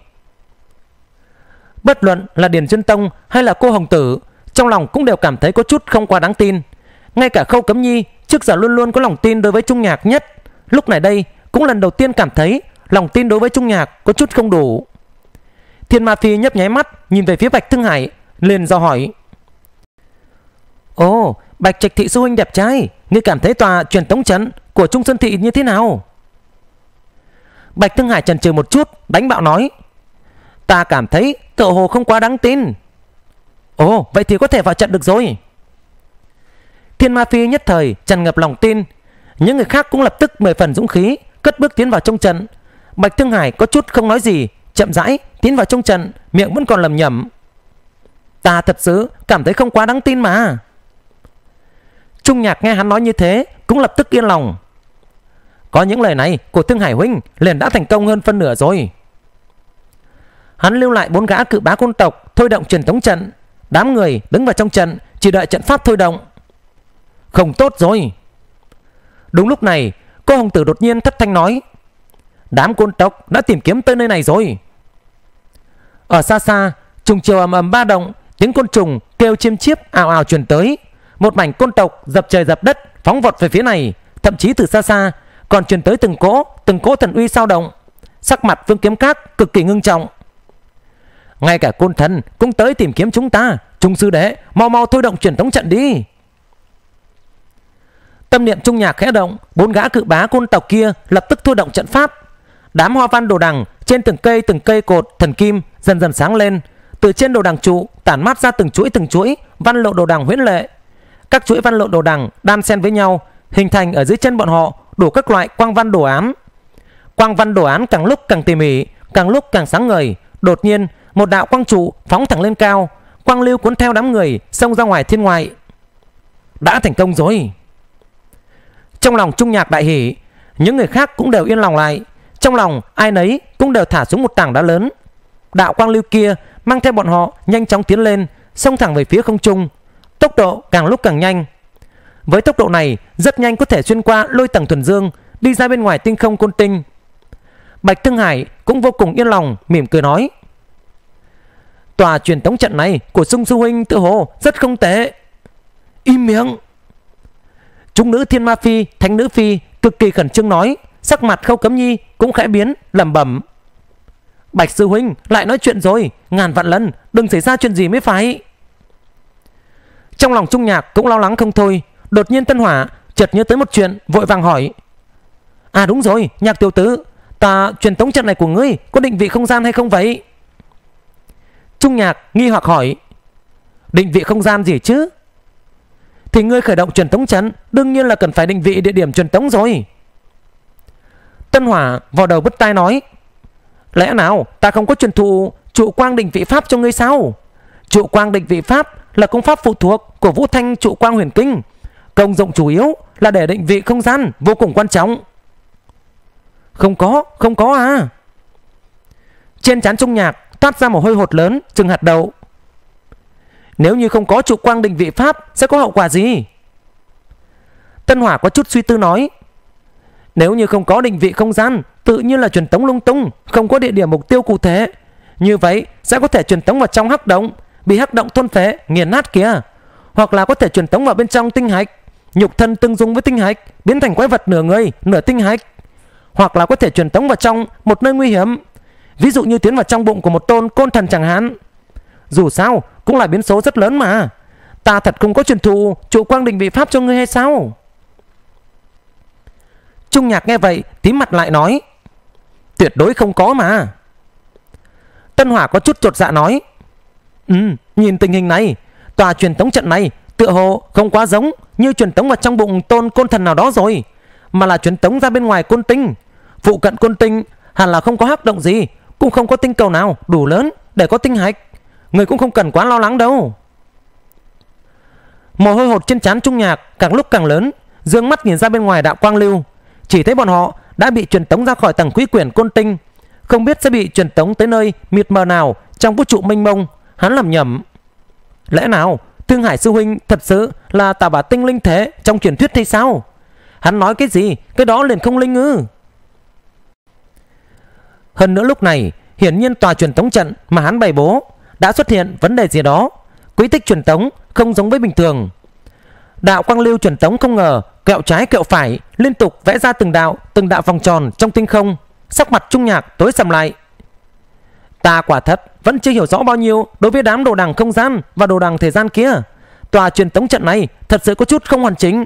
Bất luận là Điền Xuyên Tông hay là cô Hồng Tử, trong lòng cũng đều cảm thấy có chút không quá đáng tin. Ngay cả Khâu Cấm Nhi trước giờ luôn luôn có lòng tin đối với Trung Nhạc nhất, lúc này đây cũng lần đầu tiên cảm thấy lòng tin đối với Trung Nhạc có chút không đủ. Thiên Ma Phi nhấp nháy mắt nhìn về phía Bạch Thương Hải, liền do hỏi: ồ, Bạch Trạch Thị sư huynh đẹp trai, ngươi cảm thấy tòa truyền tống trận của Trung Sơn Thị như thế nào? Bạch Thương Hải chần chừ một chút, đánh bạo nói: ta cảm thấy tựa hồ không quá đáng tin. Ồ, vậy thì có thể vào trận được rồi. Thiên Ma Phi nhất thời tràn ngập lòng tin. Những người khác cũng lập tức mười phần dũng khí, cất bước tiến vào trong trận. Bạch Thương Hải có chút không nói gì, chậm rãi tiến vào trong trận, miệng vẫn còn lẩm nhẩm: ta thật sự cảm thấy không quá đáng tin mà. Trung Nhạc nghe hắn nói như thế cũng lập tức yên lòng. Có những lời này của Thương Hải huynh liền đã thành công hơn phân nửa rồi. Hắn lưu lại bốn gã cự bá côn tộc thôi động truyền tống trận. Đám người đứng vào trong trận chỉ đợi trận pháp thôi động. Không tốt rồi. Đúng lúc này, cô Hồng Tử đột nhiên thất thanh nói: đám côn tộc đã tìm kiếm tới nơi này rồi. Ở xa xa, trùng chiều ầm ầm ba động, tiếng côn trùng kêu chiêm chiếp ào ào truyền tới. Một mảnh côn tộc dập trời dập đất phóng vọt về phía này, thậm chí từ xa xa còn truyền tới từng cỗ từng cỗ thần uy sao động. Sắc mặt Vương Kiếm Các cực kỳ ngưng trọng. Ngay cả côn thần cũng tới tìm kiếm chúng ta. Trung sư đệ, mau mau thôi động truyền tống trận đi. Tâm niệm Trung Nhạc khẽ động, bốn gã cự bá côn tộc kia lập tức thôi động trận pháp. Đám hoa văn đồ đằng trên từng cây từng cây cột thần kim dần dần sáng lên. Từ trên đồ đằng trụ tản mát ra từng chuỗi từng chuỗi văn lộ đồ đằng huyễn lệ. Các chuỗi văn lộ đồ đằng đan xen với nhau, hình thành ở dưới chân bọn họ đủ các loại quang văn đồ án. Quang văn đồ án càng lúc càng tỉ mỉ, càng lúc càng sáng ngời. Đột nhiên một đạo quang trụ phóng thẳng lên cao, quang lưu cuốn theo đám người xông ra ngoài thiên ngoại. Đã thành công rồi. Trong lòng Trung Nhạc đại hỉ, những người khác cũng đều yên lòng lại. Trong lòng ai nấy cũng đều thả xuống một tảng đá lớn. Đạo quang lưu kia mang theo bọn họ nhanh chóng tiến lên, xông thẳng về phía không trung, tốc độ càng lúc càng nhanh. Với tốc độ này rất nhanh có thể xuyên qua lôi tầng thuần dương, đi ra bên ngoài tinh không côn tinh. Bạch Thương Hải cũng vô cùng yên lòng, mỉm cười nói: tòa truyền tống trận này của Sung sư huynh tự hồ rất không tệ. Im miệng. Chúng nữ Thiên Ma Phi, Thánh Nữ Phi cực kỳ khẩn trương nói, sắc mặt Khâu Cấm Nhi cũng khẽ biến, lẩm bẩm: Bạch sư huynh lại nói chuyện rồi, ngàn vạn lần đừng xảy ra chuyện gì mới phải. Trong lòng Trung Nhạc cũng lo lắng không thôi. Đột nhiên Tân Hỏa chợt nhớ tới một chuyện, vội vàng hỏi: à đúng rồi, Nhạc tiểu tử, ta truyền tống trận này của ngươi có định vị không gian hay không vậy? Trung Nhạc nghi hoặc hỏi: định vị không gian gì chứ? Thì ngươi khởi động truyền tống trận đương nhiên là cần phải định vị địa điểm truyền tống rồi. Tân Hỏa vào đầu bứt tai nói: lẽ nào ta không có truyền thụ trụ quang định vị pháp cho ngươi sao? Trụ quang định vị pháp là công pháp phụ thuộc của Vũ Thanh trụ quang huyền kinh, công dụng chủ yếu là để định vị không gian, vô cùng quan trọng. Không có, không có à? Trên trán Trung Nhạc toát ra một hôi hột lớn chừng hạt đậu. Nếu như không có trụ quang định vị pháp sẽ có hậu quả gì? Tân Hỏa có chút suy tư nói: nếu như không có định vị không gian, tự nhiên là truyền tống lung tung, không có địa điểm mục tiêu cụ thể. Như vậy sẽ có thể truyền tống vào trong hắc động, bị hắc động thôn phệ nghiền nát kia. Hoặc là có thể truyền tống vào bên trong tinh hạch, nhục thân tương dung với tinh hạch, biến thành quái vật nửa người nửa tinh hạch. Hoặc là có thể truyền tống vào trong một nơi nguy hiểm, ví dụ như tiến vào trong bụng của một tôn côn thần chẳng hạn. Dù sao cũng là biến số rất lớn mà. Ta thật không có truyền thụ trụ quang định vị pháp cho ngươi hay sao? Trung Nhạc nghe vậy tím mặt lại nói: tuyệt đối không có mà. Tân Hỏa có chút chột dạ nói: Ừ, nhìn tình hình này, tòa truyền tống trận này tựa hồ không quá giống như truyền tống vào trong bụng tôn côn thần nào đó rồi, mà là truyền tống ra bên ngoài côn tinh. Phụ cận côn tinh hẳn là không có hắc động gì, cũng không có tinh cầu nào đủ lớn để có tinh hạch. Người cũng không cần quá lo lắng đâu. Mồ hôi hột trên trán Trung Nhạc càng lúc càng lớn, dương mắt nhìn ra bên ngoài đạo quang lưu. chỉ thấy bọn họ đã bị truyền tống ra khỏi tầng quý quyển côn tinh, không biết sẽ bị truyền tống tới nơi mịt mờ nào trong vũ trụ mênh mông. Hắn lầm nhầm, lẽ nào Thương Hải sư huynh thật sự là Tà Bà Tinh linh thể trong truyền thuyết hay sao? Hắn nói cái gì cái đó liền không linh ư? Hơn nữa lúc này hiển nhiên tòa truyền tống trận mà hắn bày bố đã xuất hiện vấn đề gì đó. Quy tích truyền tống không giống với bình thường. Đạo quang lưu truyền tống không ngờ kẹo trái kẹo phải, liên tục vẽ ra từng đạo từng đạo vòng tròn trong tinh không. Sắc mặt Trung Nhạc tối sầm lại. Ta quả thật vẫn chưa hiểu rõ bao nhiêu đối với đám đồ đằng không gian và đồ đằng thời gian kia. Tòa truyền tống trận này thật sự có chút không hoàn chỉnh.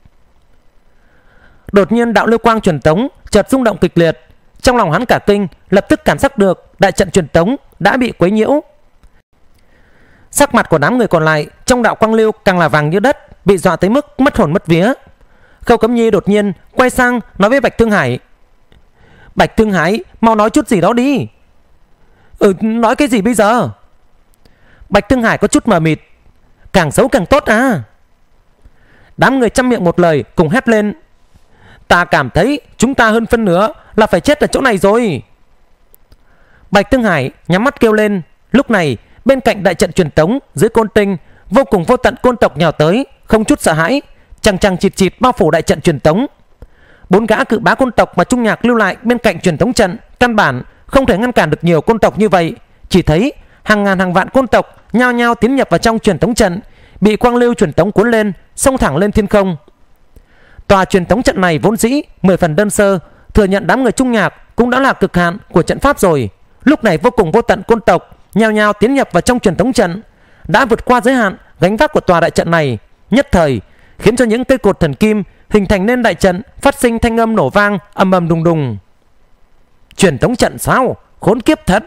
Đột nhiên đạo lưu quang truyền tống chợt rung động kịch liệt. Trong lòng hắn cả kinh, lập tức cảm giác được đại trận truyền tống đã bị quấy nhiễu. Sắc mặt của đám người còn lại trong đạo quang lưu càng là vàng như đất, bị dọa tới mức mất hồn mất vía. Khâu Cấm Nhi đột nhiên quay sang nói với Bạch Thương Hải, Bạch Thương Hải, mau nói chút gì đó đi. Ừ, nói cái gì bây giờ? Bạch Thương Hải có chút mờ mịt. Càng xấu càng tốt à? Đám người chăm miệng một lời cùng hét lên, ta cảm thấy chúng ta hơn phân nửa là phải chết ở chỗ này rồi. Bạch Thương Hải nhắm mắt kêu lên. Lúc này bên cạnh đại trận truyền tống dưới côn tinh, vô cùng vô tận côn tộc nhào tới, không chút sợ hãi, chằng chằng chịt chịt bao phủ đại trận truyền tống. Bốn gã cự bá côn tộc mà Trung Nhạc lưu lại bên cạnh truyền tống trận căn bản không thể ngăn cản được nhiều côn tộc như vậy. Chỉ thấy hàng ngàn hàng vạn côn tộc nhao nhao tiến nhập vào trong truyền tống trận, bị quang lưu truyền tống cuốn lên, xông thẳng lên thiên không. Tòa truyền tống trận này vốn dĩ mười phần đơn sơ, thừa nhận đám người Trung Nhạc cũng đã là cực hạn của trận pháp rồi. Lúc này vô cùng vô tận côn tộc nhao nhao tiến nhập vào trong truyền tống trận, đã vượt qua giới hạn gánh vác của tòa đại trận này, nhất thời khiến cho những cây cột thần kim hình thành nên đại trận phát sinh thanh âm nổ vang ầm ầm đùng đùng. Truyền tống trận sao? Khốn kiếp thật!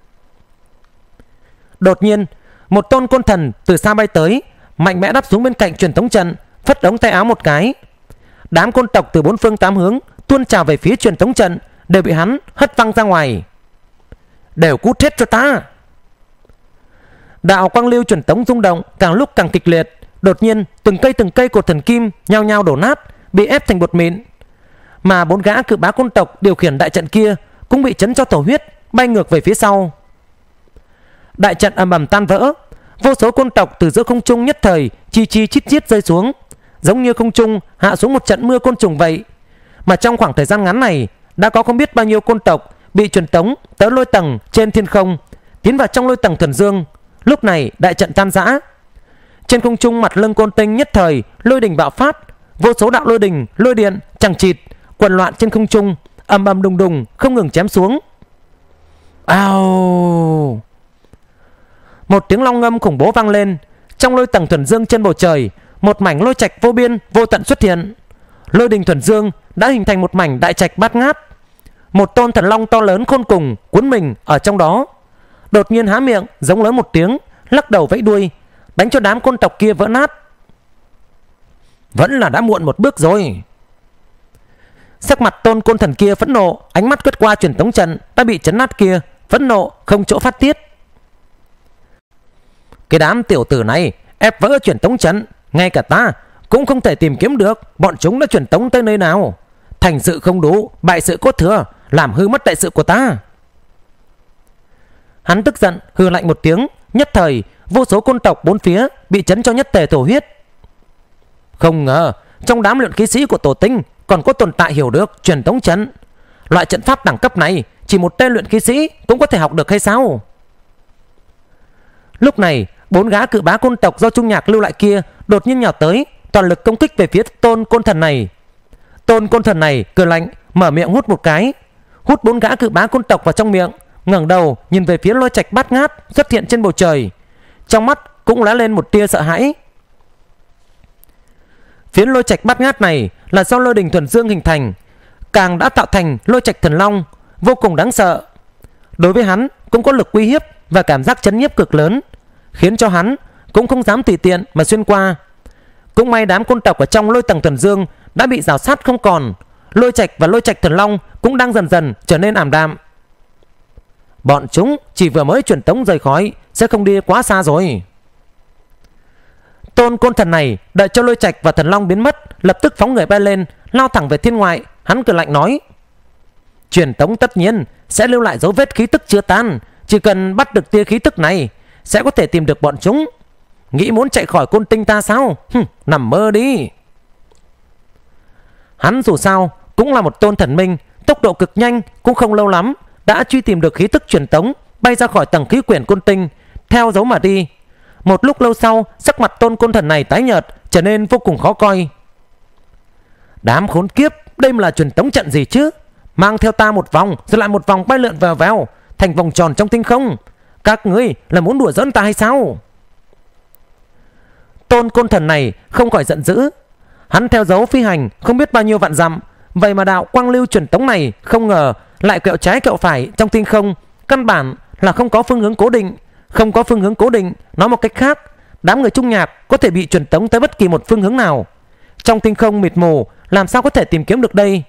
Đột nhiên một tôn côn thần từ xa bay tới, mạnh mẽ đáp xuống bên cạnh truyền tống trận, phất ống tay áo một cái. Đám côn tộc từ bốn phương tám hướng tuôn trào về phía truyền tống trận đều bị hắn hất văng ra ngoài. Đều cút hết cho ta! Đạo quang lưu truyền tống rung động càng lúc càng kịch liệt. Đột nhiên từng cây từng cây cột thần kim nhao nhao đổ nát, bị ép thành bột mịn. Mà bốn gã cự bá côn tộc điều khiển đại trận kia cũng bị chấn cho thổ huyết, bay ngược về phía sau. Đại trận ầm ầm tan vỡ, vô số côn tộc từ giữa không trung nhất thời chi chi chít chít rơi xuống, giống như không trung hạ xuống một trận mưa côn trùng vậy. Mà trong khoảng thời gian ngắn này đã có không biết bao nhiêu côn tộc bị truyền tống tới lôi tầng trên thiên không, tiến vào trong lôi tầng thuần dương. Lúc này đại trận tan rã, trên không trung mặt lưng côn tinh nhất thời lôi đình bạo phát, vô số đạo lôi đình lôi điện chằng chịt quần loạn trên không trung, ầm ầm đùng đùng không ngừng chém xuống. Ao! Một tiếng long ngâm khủng bố vang lên. Trong lôi tầng thuần dương trên bầu trời, một mảnh lôi trạch vô biên vô tận xuất hiện. Lôi đình thuần dương đã hình thành một mảnh đại trạch bát ngát. Một tôn thần long to lớn khôn cùng cuốn mình ở trong đó, đột nhiên há miệng giống lớn một tiếng, lắc đầu vẫy đuôi, đánh cho đám côn tộc kia vỡ nát. Vẫn là đã muộn một bước rồi. Sắc mặt tôn côn thần kia phẫn nộ, ánh mắt quét qua truyền tống trận đã bị chấn nát kia, phẫn nộ không chỗ phát tiết. Cái đám tiểu tử này ép vỡ truyền tống trận, ngay cả ta cũng không thể tìm kiếm được bọn chúng đã truyền tống tới nơi nào. Thành sự không đủ, bại sự có thừa, làm hư mất đại sự của ta. Hắn tức giận hừ lạnh một tiếng, nhất thời vô số côn tộc bốn phía bị chấn cho nhất tề thổ huyết. Không ngờ trong đám luyện khí sĩ của tổ tinh còn có tồn tại hiểu được truyền tống trận. Loại trận pháp đẳng cấp này chỉ một tên luyện khí sĩ cũng có thể học được hay sao? Lúc này bốn gã cự bá côn tộc do Trung Nhạc lưu lại kia đột nhiên nhào tới, toàn lực công kích về phía tôn côn thần này. Tôn côn thần này cười lạnh, mở miệng hút một cái, hút bốn gã cự bá côn tộc vào trong miệng, ngẩng đầu nhìn về phía lôi trạch bát ngát xuất hiện trên bầu trời, trong mắt cũng lóe lên một tia sợ hãi. Phiến lôi trạch bát ngát này là do lôi đình thuần dương hình thành, càng đã tạo thành lôi trạch thần long, vô cùng đáng sợ. Đối với hắn cũng có lực uy hiếp và cảm giác chấn nhiếp cực lớn, khiến cho hắn cũng không dám tùy tiện mà xuyên qua. Cũng may đám côn tộc ở trong lôi tầng thuần dương đã bị rào sát không còn, lôi trạch và lôi trạch thần long cũng đang dần dần trở nên ảm đạm. Bọn chúng chỉ vừa mới truyền tống rời khỏi, sẽ không đi quá xa rồi. Tôn côn thần này đợi cho lôi trạch và thần long biến mất, lập tức phóng người bay lên, lao thẳng về thiên ngoại, hắn cười lạnh nói: truyền tống tất nhiên sẽ lưu lại dấu vết khí tức chưa tan, chỉ cần bắt được tia khí tức này sẽ có thể tìm được bọn chúng. Nghĩ muốn chạy khỏi Côn Tinh ta sao? Hừm, nằm mơ đi. Hắn dù sao cũng là một tôn thần minh, tốc độ cực nhanh, cũng không lâu lắm đã truy tìm được khí tức truyền tống, bay ra khỏi tầng khí quyển Côn Tinh, theo dấu mà đi. Một lúc lâu sau, sắc mặt tôn côn thần này tái nhợt, trở nên vô cùng khó coi. Đám khốn kiếp, đây mà là truyền tống trận gì chứ? Mang theo ta một vòng rồi lại một vòng bay lượn vèo vèo thành vòng tròn trong tinh không. Các ngươi là muốn đùa giỡn ta hay sao? Tôn côn thần này không khỏi giận dữ. Hắn theo dấu phi hành không biết bao nhiêu vạn dặm, vậy mà đạo quang lưu truyền tống này không ngờ lại quẹo trái quẹo phải trong tinh không, căn bản là không có phương hướng cố định. Không có phương hướng cố định, nói một cách khác, đám người Trung Nhạc có thể bị truyền tống tới bất kỳ một phương hướng nào. Trong tinh không mịt mù, làm sao có thể tìm kiếm được đây?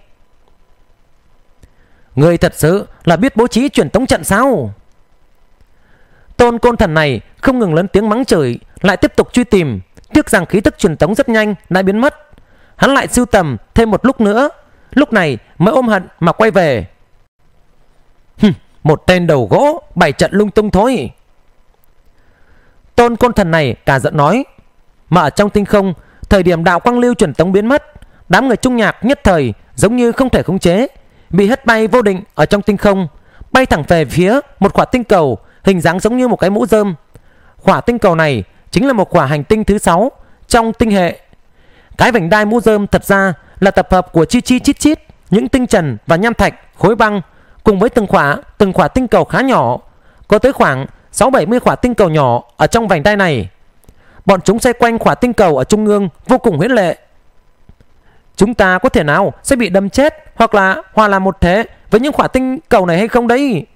Người thật sự là biết bố trí truyền tống trận sao? Tôn côn thần này không ngừng lớn tiếng mắng chửi, lại tiếp tục truy tìm. Tiếc rằng khí tức truyền tống rất nhanh đã biến mất. Hắn lại sưu tầm thêm một lúc nữa, lúc này mới ôm hận mà quay về. Hừm, một tên đầu gỗ bày trận lung tung thôi. Tôn côn thần này cả giận nói. Mà ở trong tinh không, thời điểm đạo quang lưu truyền tống biến mất, đám người Trung Nhạc nhất thời giống như không thể khống chế, bị hất bay vô định ở trong tinh không, bay thẳng về phía một quả tinh cầu hình dáng giống như một cái mũ rơm. Quả tinh cầu này chính là một quả hành tinh thứ sáu trong tinh hệ. Cái vành đai mũ rơm thật ra là tập hợp của chi chi chít chít những tinh trần và nham thạch, khối băng, cùng với từng quả từng quả tinh cầu khá nhỏ, có tới khoảng sáu bảy mươi quả tinh cầu nhỏ ở trong vành đai này. Bọn chúng xoay quanh quả tinh cầu ở trung ương vô cùng huyễn lệ. Chúng ta có thể nào sẽ bị đâm chết hoặc là hòa làm một thể với những quả tinh cầu này hay không đấy?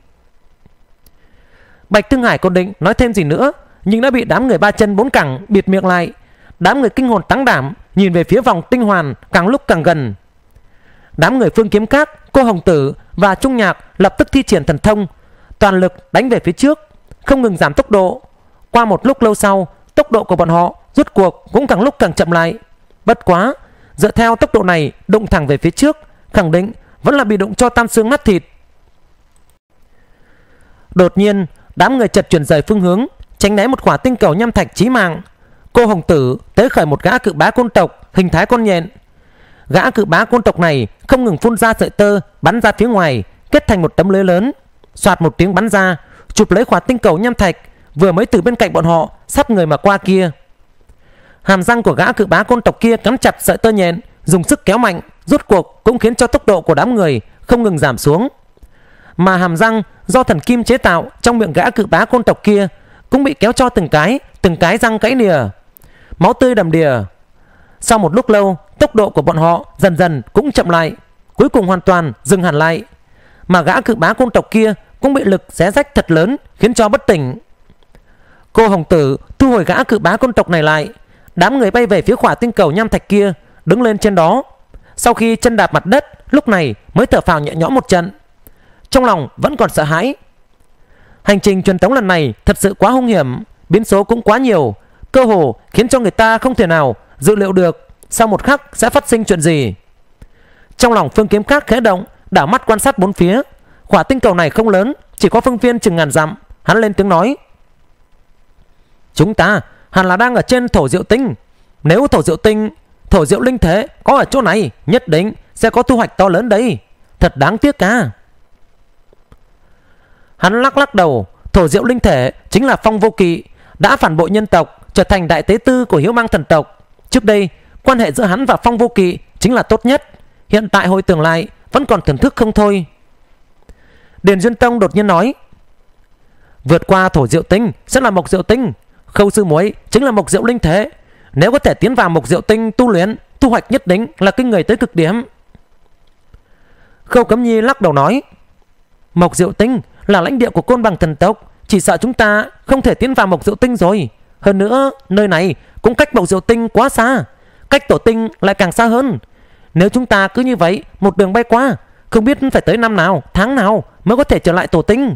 Bạch Thương Hải còn định nói thêm gì nữa, nhưng đã bị đám người ba chân bốn cẳng bịt miệng lại. Đám người kinh hồn táng đảm nhìn về phía vòng tinh hoàn càng lúc càng gần. Đám người Phương Kiếm Các, Cô Hồng Tử và Trung Nhạc lập tức thi triển thần thông, toàn lực đánh về phía trước, không ngừng giảm tốc độ. Qua một lúc lâu sau, tốc độ của bọn họ rút cuộc cũng càng lúc càng chậm lại. Bất quá, dựa theo tốc độ này đụng thẳng về phía trước, khẳng định vẫn là bị đụng cho tan xương nát thịt. Đột nhiên, đám người chợt chuyển rời phương hướng, tránh né một quả tinh cầu nham thạch chí mạng. Cô Hồng Tử tới khởi một gã cự bá côn tộc hình thái con nhện. Gã cự bá côn tộc này không ngừng phun ra sợi tơ bắn ra phía ngoài, kết thành một tấm lưới lớn. Soạt một tiếng bắn ra, chụp lấy quả tinh cầu nham thạch vừa mới từ bên cạnh bọn họ sát người mà qua kia. Hàm răng của gã cự bá côn tộc kia cắn chặt sợi tơ nhện, dùng sức kéo mạnh, rốt cuộc cũng khiến cho tốc độ của đám người không ngừng giảm xuống. Mà hàm răng do thần kim chế tạo trong miệng gã cự bá côn tộc kia cũng bị kéo cho từng cái từng cái răng gãy nìa, máu tươi đầm đìa. Sau một lúc lâu, tốc độ của bọn họ dần dần cũng chậm lại, cuối cùng hoàn toàn dừng hẳn lại. Mà gã cự bá côn tộc kia cũng bị lực xé rách thật lớn, khiến cho bất tỉnh. Cô Hồng Tử thu hồi gã cự bá côn tộc này lại. Đám người bay về phía quả tinh cầu nham thạch kia, đứng lên trên đó. Sau khi chân đạp mặt đất, lúc này mới thở phào nhẹ nhõm một trận. Trong lòng vẫn còn sợ hãi. Hành trình truyền tống lần này thật sự quá hung hiểm, biến số cũng quá nhiều, cơ hồ khiến cho người ta không thể nào dự liệu được sau một khắc sẽ phát sinh chuyện gì. Trong lòng Phương Kiếm Các khẽ động, đảo mắt quan sát bốn phía. Quả tinh cầu này không lớn, chỉ có phương viên chừng ngàn dặm. Hắn lên tiếng nói: chúng ta hẳn là đang ở trên thổ diệu tinh. Nếu thổ diệu tinh, thổ diệu linh thể có ở chỗ này, nhất định sẽ có thu hoạch to lớn đấy. Thật đáng tiếc cả. Hắn lắc lắc đầu. Thổ diệu linh thể chính là Phong Vô Kỵ, đã phản bội nhân tộc, trở thành đại tế tư của Hiếu Mang thần tộc. Trước đây quan hệ giữa hắn và Phong Vô Kỵ chính là tốt nhất, hiện tại hồi tưởng lại vẫn còn thưởng thức không thôi. Điền Duyên Tông đột nhiên nói: vượt qua thổ diệu tinh sẽ là mộc diệu tinh. Khâu sư muội chính là mộc diệu linh thể, nếu có thể tiến vào mộc diệu tinh tu luyện, thu hoạch nhất định là kinh người tới cực điểm. Khâu Cấm Nhi lắc đầu nói: mộc diệu tinh là lãnh địa của Côn Bằng thần tộc, chỉ sợ chúng ta không thể tiến vào mộc diệu tinh rồi. Hơn nữa nơi này cũng cách mộc diệu tinh quá xa, cách tổ tinh lại càng xa hơn. Nếu chúng ta cứ như vậy một đường bay qua, không biết phải tới năm nào, tháng nào mới có thể trở lại tổ tinh.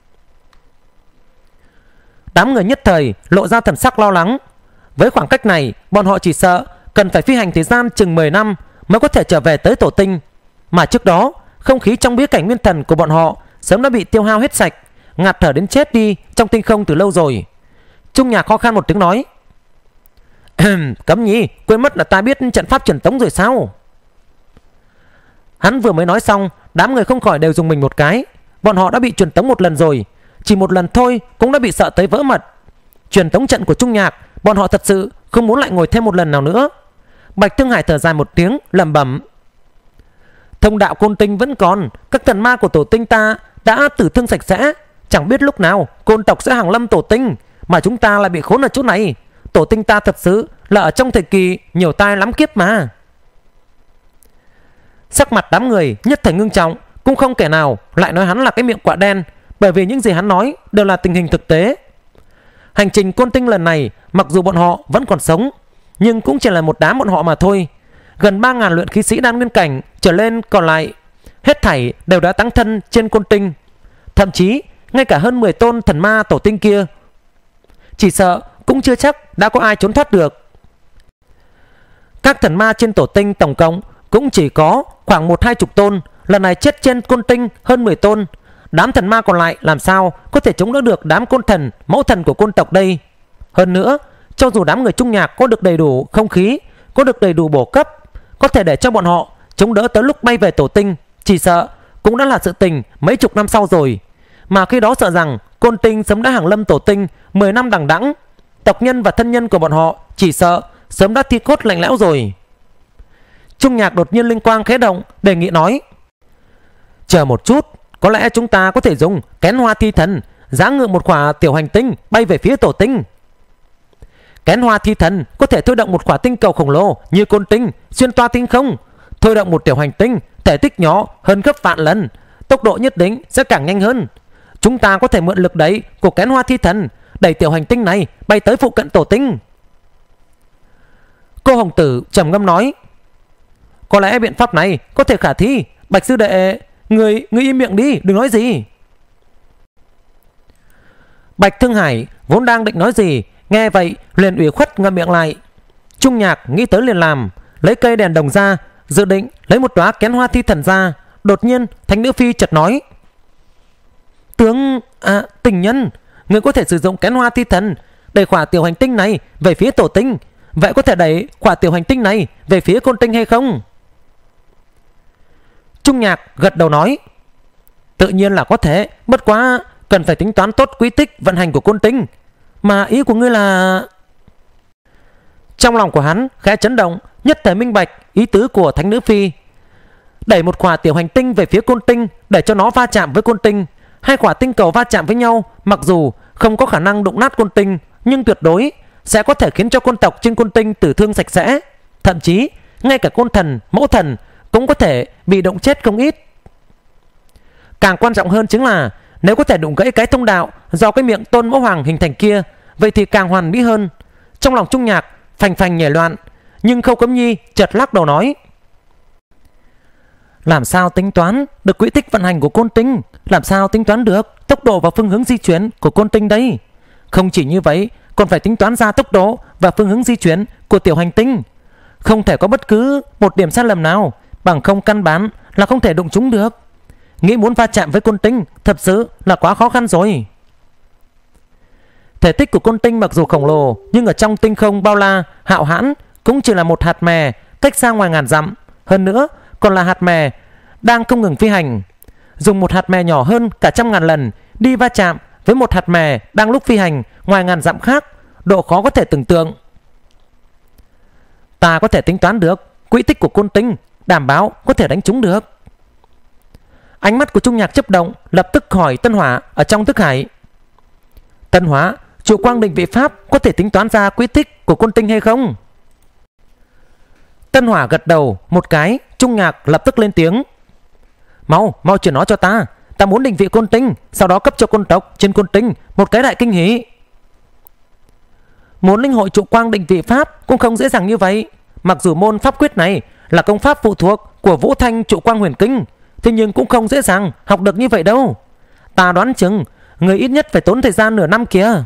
Đám người nhất thời lộ ra thần sắc lo lắng. Với khoảng cách này, bọn họ chỉ sợ cần phải phi hành thời gian chừng mười năm mới có thể trở về tới tổ tinh. mà trước đó không khí trong bí cảnh nguyên thần của bọn họ sớm đã bị tiêu hao hết sạch, ngạt thở đến chết đi trong tinh không từ lâu rồi. Trung Nhạc khó khăn một tiếng nói: Cấm Nhi, quên mất là ta biết trận pháp truyền tống rồi sao? Hắn vừa mới nói xong, đám người không khỏi đều dùng mình một cái. Bọn họ đã bị truyền tống một lần rồi, chỉ một lần thôi cũng đã bị sợ tới vỡ mật. Truyền tống trận của Trung Nhạc, bọn họ thật sự không muốn lại ngồi thêm một lần nào nữa. Bạch Thương Hải thở dài một tiếng, lẩm bẩm: Thông đạo Côn Tinh vẫn còn, các thần ma của tổ tinh ta đã tử thương sạch sẽ, chẳng biết lúc nào Côn tộc sẽ hàng lâm tổ tinh, mà chúng ta lại bị khốn ở chỗ này. Tổ tinh ta thật sự là ở trong thời kỳ nhiều tai lắm kiếp mà. Sắc mặt đám người nhất thời ngưng trọng, cũng không kẻ nào lại nói hắn là cái miệng quạ đen, bởi vì những gì hắn nói đều là tình hình thực tế. Hành trình Côn Tinh lần này, mặc dù bọn họ vẫn còn sống, nhưng cũng chỉ là một đám bọn họ mà thôi. Gần ba ngàn luyện khí sĩ đan nguyên cảnh trở lên còn lại, hết thảy đều đã tăng thân trên Côn Tinh. Thậm chí ngay cả hơn mười tôn thần ma tổ tinh kia, chỉ sợ cũng chưa chắc đã có ai trốn thoát được. Các thần ma trên tổ tinh tổng cộng cũng chỉ có khoảng một hai chục tôn, lần này chết trên Côn Tinh hơn mười tôn. Đám thần ma còn lại làm sao có thể chống đỡ được đám côn thần, mẫu thần của côn tộc đây? Hơn nữa, cho dù đám người Trung Nhạc có được đầy đủ không khí, có được đầy đủ bổ cấp, có thể để cho bọn họ chống đỡ tới lúc bay về tổ tinh, chỉ sợ cũng đã là sự tình mấy chục năm sau rồi. Mà khi đó sợ rằng Côn Tinh sớm đã hàng lâm tổ tinh mười năm đằng đẵng, tộc nhân và thân nhân của bọn họ chỉ sợ sớm đã thi cốt lạnh lẽo rồi. Trung Nhạc đột nhiên linh quang khẽ động, đề nghị nói: Chờ một chút, có lẽ chúng ta có thể dùng kén hoa thi thần giã ngự một quả tiểu hành tinh bay về phía tổ tinh. Kén hoa thi thần có thể thôi động một quả tinh cầu khổng lồ như Côn Tinh xuyên toa tinh không, thôi động một tiểu hành tinh thể tích nhỏ hơn gấp vạn lần, tốc độ nhất định sẽ càng nhanh hơn. Chúng ta có thể mượn lực đẩy của kén hoa thi thần đẩy tiểu hành tinh này bay tới phụ cận tổ tinh. Cô Hồng Tử trầm ngâm nói: Có lẽ biện pháp này có thể khả thi. Bạch sư đệ, Người, người im miệng đi, đừng nói gì. Bạch Thương Hải vốn đang định nói gì, nghe vậy liền ủy khuất ngậm miệng lại. Trung Nhạc nghĩ tới liền làm, lấy cây đèn đồng ra, dự định lấy một đóa kén hoa thi thần ra. Đột nhiên Thánh Nữ Phi chợt nói: Tướng, à, tình nhân, người có thể sử dụng kén hoa thi thần đẩy quả tiểu hành tinh này về phía tổ tinh. Vậy có thể đẩy quả tiểu hành tinh này về phía Côn Tinh hay không? Trung Nhạc gật đầu nói: Tự nhiên là có thể, bất quá cần phải tính toán tốt quy tích vận hành của Côn Tinh. Mà ý của ngươi là... Trong lòng của hắn khẽ chấn động, nhất thời minh bạch ý tứ của Thánh Nữ Phi. Đẩy một quả tiểu hành tinh về phía Côn Tinh để cho nó va chạm với Côn Tinh. Hai quả tinh cầu va chạm với nhau, mặc dù không có khả năng đụng nát Côn Tinh, nhưng tuyệt đối sẽ có thể khiến cho côn tộc trên Côn Tinh tử thương sạch sẽ. Thậm chí ngay cả côn thần, mẫu thần cũng có thể bị động chết không ít. Càng quan trọng hơn chính là nếu có thể đụng gãy cái thông đạo do cái miệng Tôn Mẫu Hoàng hình thành kia, vậy thì càng hoàn mỹ hơn. Trong lòng Trung Nhạc phành phành nhảy loạn, nhưng Khâu Cấm Nhi chợt lắc đầu nói: Làm sao tính toán được quỹ tích vận hành của Côn Tinh? Làm sao tính toán được tốc độ và phương hướng di chuyển của Côn Tinh đây? Không chỉ như vậy, còn phải tính toán ra tốc độ và phương hướng di chuyển của tiểu hành tinh. Không thể có bất cứ một điểm sai lầm nào, bằng không căn bản là không thể đụng chúng được. Nghĩ muốn va chạm với Côn Tinh thật sự là quá khó khăn rồi. Thể tích của Côn Tinh mặc dù khổng lồ, nhưng ở trong tinh không bao la hạo hãn cũng chỉ là một hạt mè cách xa ngoài ngàn dặm. Hơn nữa còn là hạt mè đang không ngừng phi hành. Dùng một hạt mè nhỏ hơn cả trăm ngàn lần đi va chạm với một hạt mè đang lúc phi hành ngoài ngàn dặm khác, độ khó có thể tưởng tượng. Ta có thể tính toán được quỹ tích của Côn Tinh, đảm bảo có thể đánh trúng được. Ánh mắt của Trung Nhạc chớp động, lập tức hỏi Tân Hỏa ở trong thức hải: Tân Hỏa, trụ quang định vị pháp có thể tính toán ra quỹ tích của Côn Tinh hay không? Tân Hỏa gật đầu một cái. Trung Nhạc lập tức lên tiếng: Mau, mau chuyển nó cho ta. Ta muốn định vị Côn Tinh, sau đó cấp cho côn tộc trên Côn Tinh một cái đại kinh hỉ. Muốn linh hội trụ quang định vị pháp cũng không dễ dàng như vậy. Mặc dù môn pháp quyết này là công pháp phụ thuộc của Vũ Thanh trụ quang huyền kinh, thế nhưng cũng không dễ dàng học được như vậy đâu. Ta đoán chừng người ít nhất phải tốn thời gian nửa năm kia.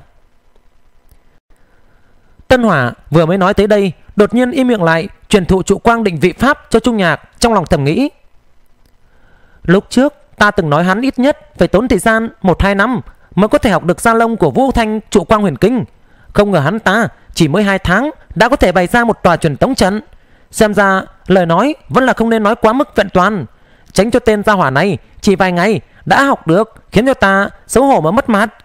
Tân Hỏa vừa mới nói tới đây, đột nhiên im miệng lại, truyền thụ trụ quang định vị pháp cho Trung Nhạc. Trong lòng thầm nghĩ: Lúc trước ta từng nói hắn ít nhất phải tốn thời gian một hai năm mới có thể học được Gia Lông của Vũ Thanh Trụ Quang Huyền Kinh. Không ngờ hắn ta chỉ mới hai tháng đã có thể bày ra một tòa truyền tống trận. Xem ra lời nói vẫn là không nên nói quá mức vẹn toàn, tránh cho tên gia hỏa này chỉ vài ngày đã học được, khiến cho ta xấu hổ mà mất mặt.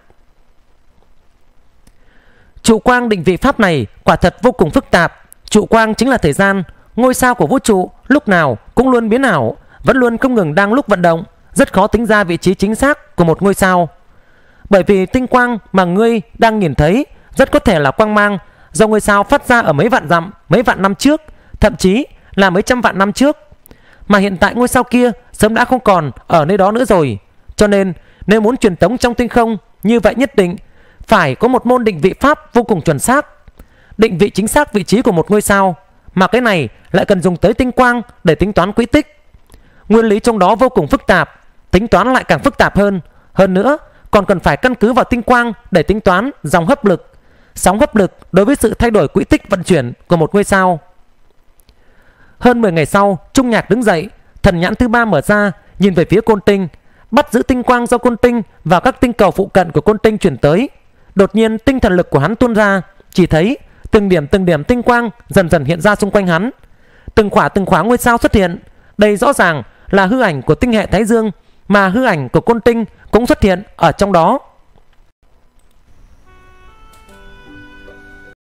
Trụ quang định vị pháp này quả thật vô cùng phức tạp. Trụ quang chính là thời gian. Ngôi sao của vũ trụ lúc nào cũng luôn biến ảo, vẫn luôn không ngừng đang lúc vận động, rất khó tính ra vị trí chính xác của một ngôi sao. Bởi vì tinh quang mà ngươi đang nhìn thấy rất có thể là quang mang do ngôi sao phát ra ở mấy vạn dặm, mấy vạn năm trước, thậm chí là mấy trăm vạn năm trước. Mà hiện tại ngôi sao kia sớm đã không còn ở nơi đó nữa rồi. Cho nên nếu muốn truyền tống trong tinh không, như vậy nhất định phải có một môn định vị pháp vô cùng chuẩn xác, định vị chính xác vị trí của một ngôi sao. Mà cái này lại cần dùng tới tinh quang để tính toán quỹ tích. Nguyên lý trong đó vô cùng phức tạp, tính toán lại càng phức tạp hơn. Hơn nữa còn cần phải căn cứ vào tinh quang để tính toán dòng hấp lực, sóng hấp lực đối với sự thay đổi quỹ tích vận chuyển của một ngôi sao. Hơn mười ngày sau, Trung Nhạc đứng dậy, thần nhãn thứ ba mở ra, nhìn về phía Côn Tinh, bắt giữ tinh quang do Côn Tinh và các tinh cầu phụ cận của Côn Tinh chuyển tới. Đột nhiên tinh thần lực của hắn tuôn ra, chỉ thấy từng điểm từng điểm tinh quang dần dần hiện ra xung quanh hắn. Từng khỏa từng khỏa ngôi sao xuất hiện. Đây rõ ràng là hư ảnh của tinh hệ Thái Dương, mà hư ảnh của Côn Tinh cũng xuất hiện ở trong đó.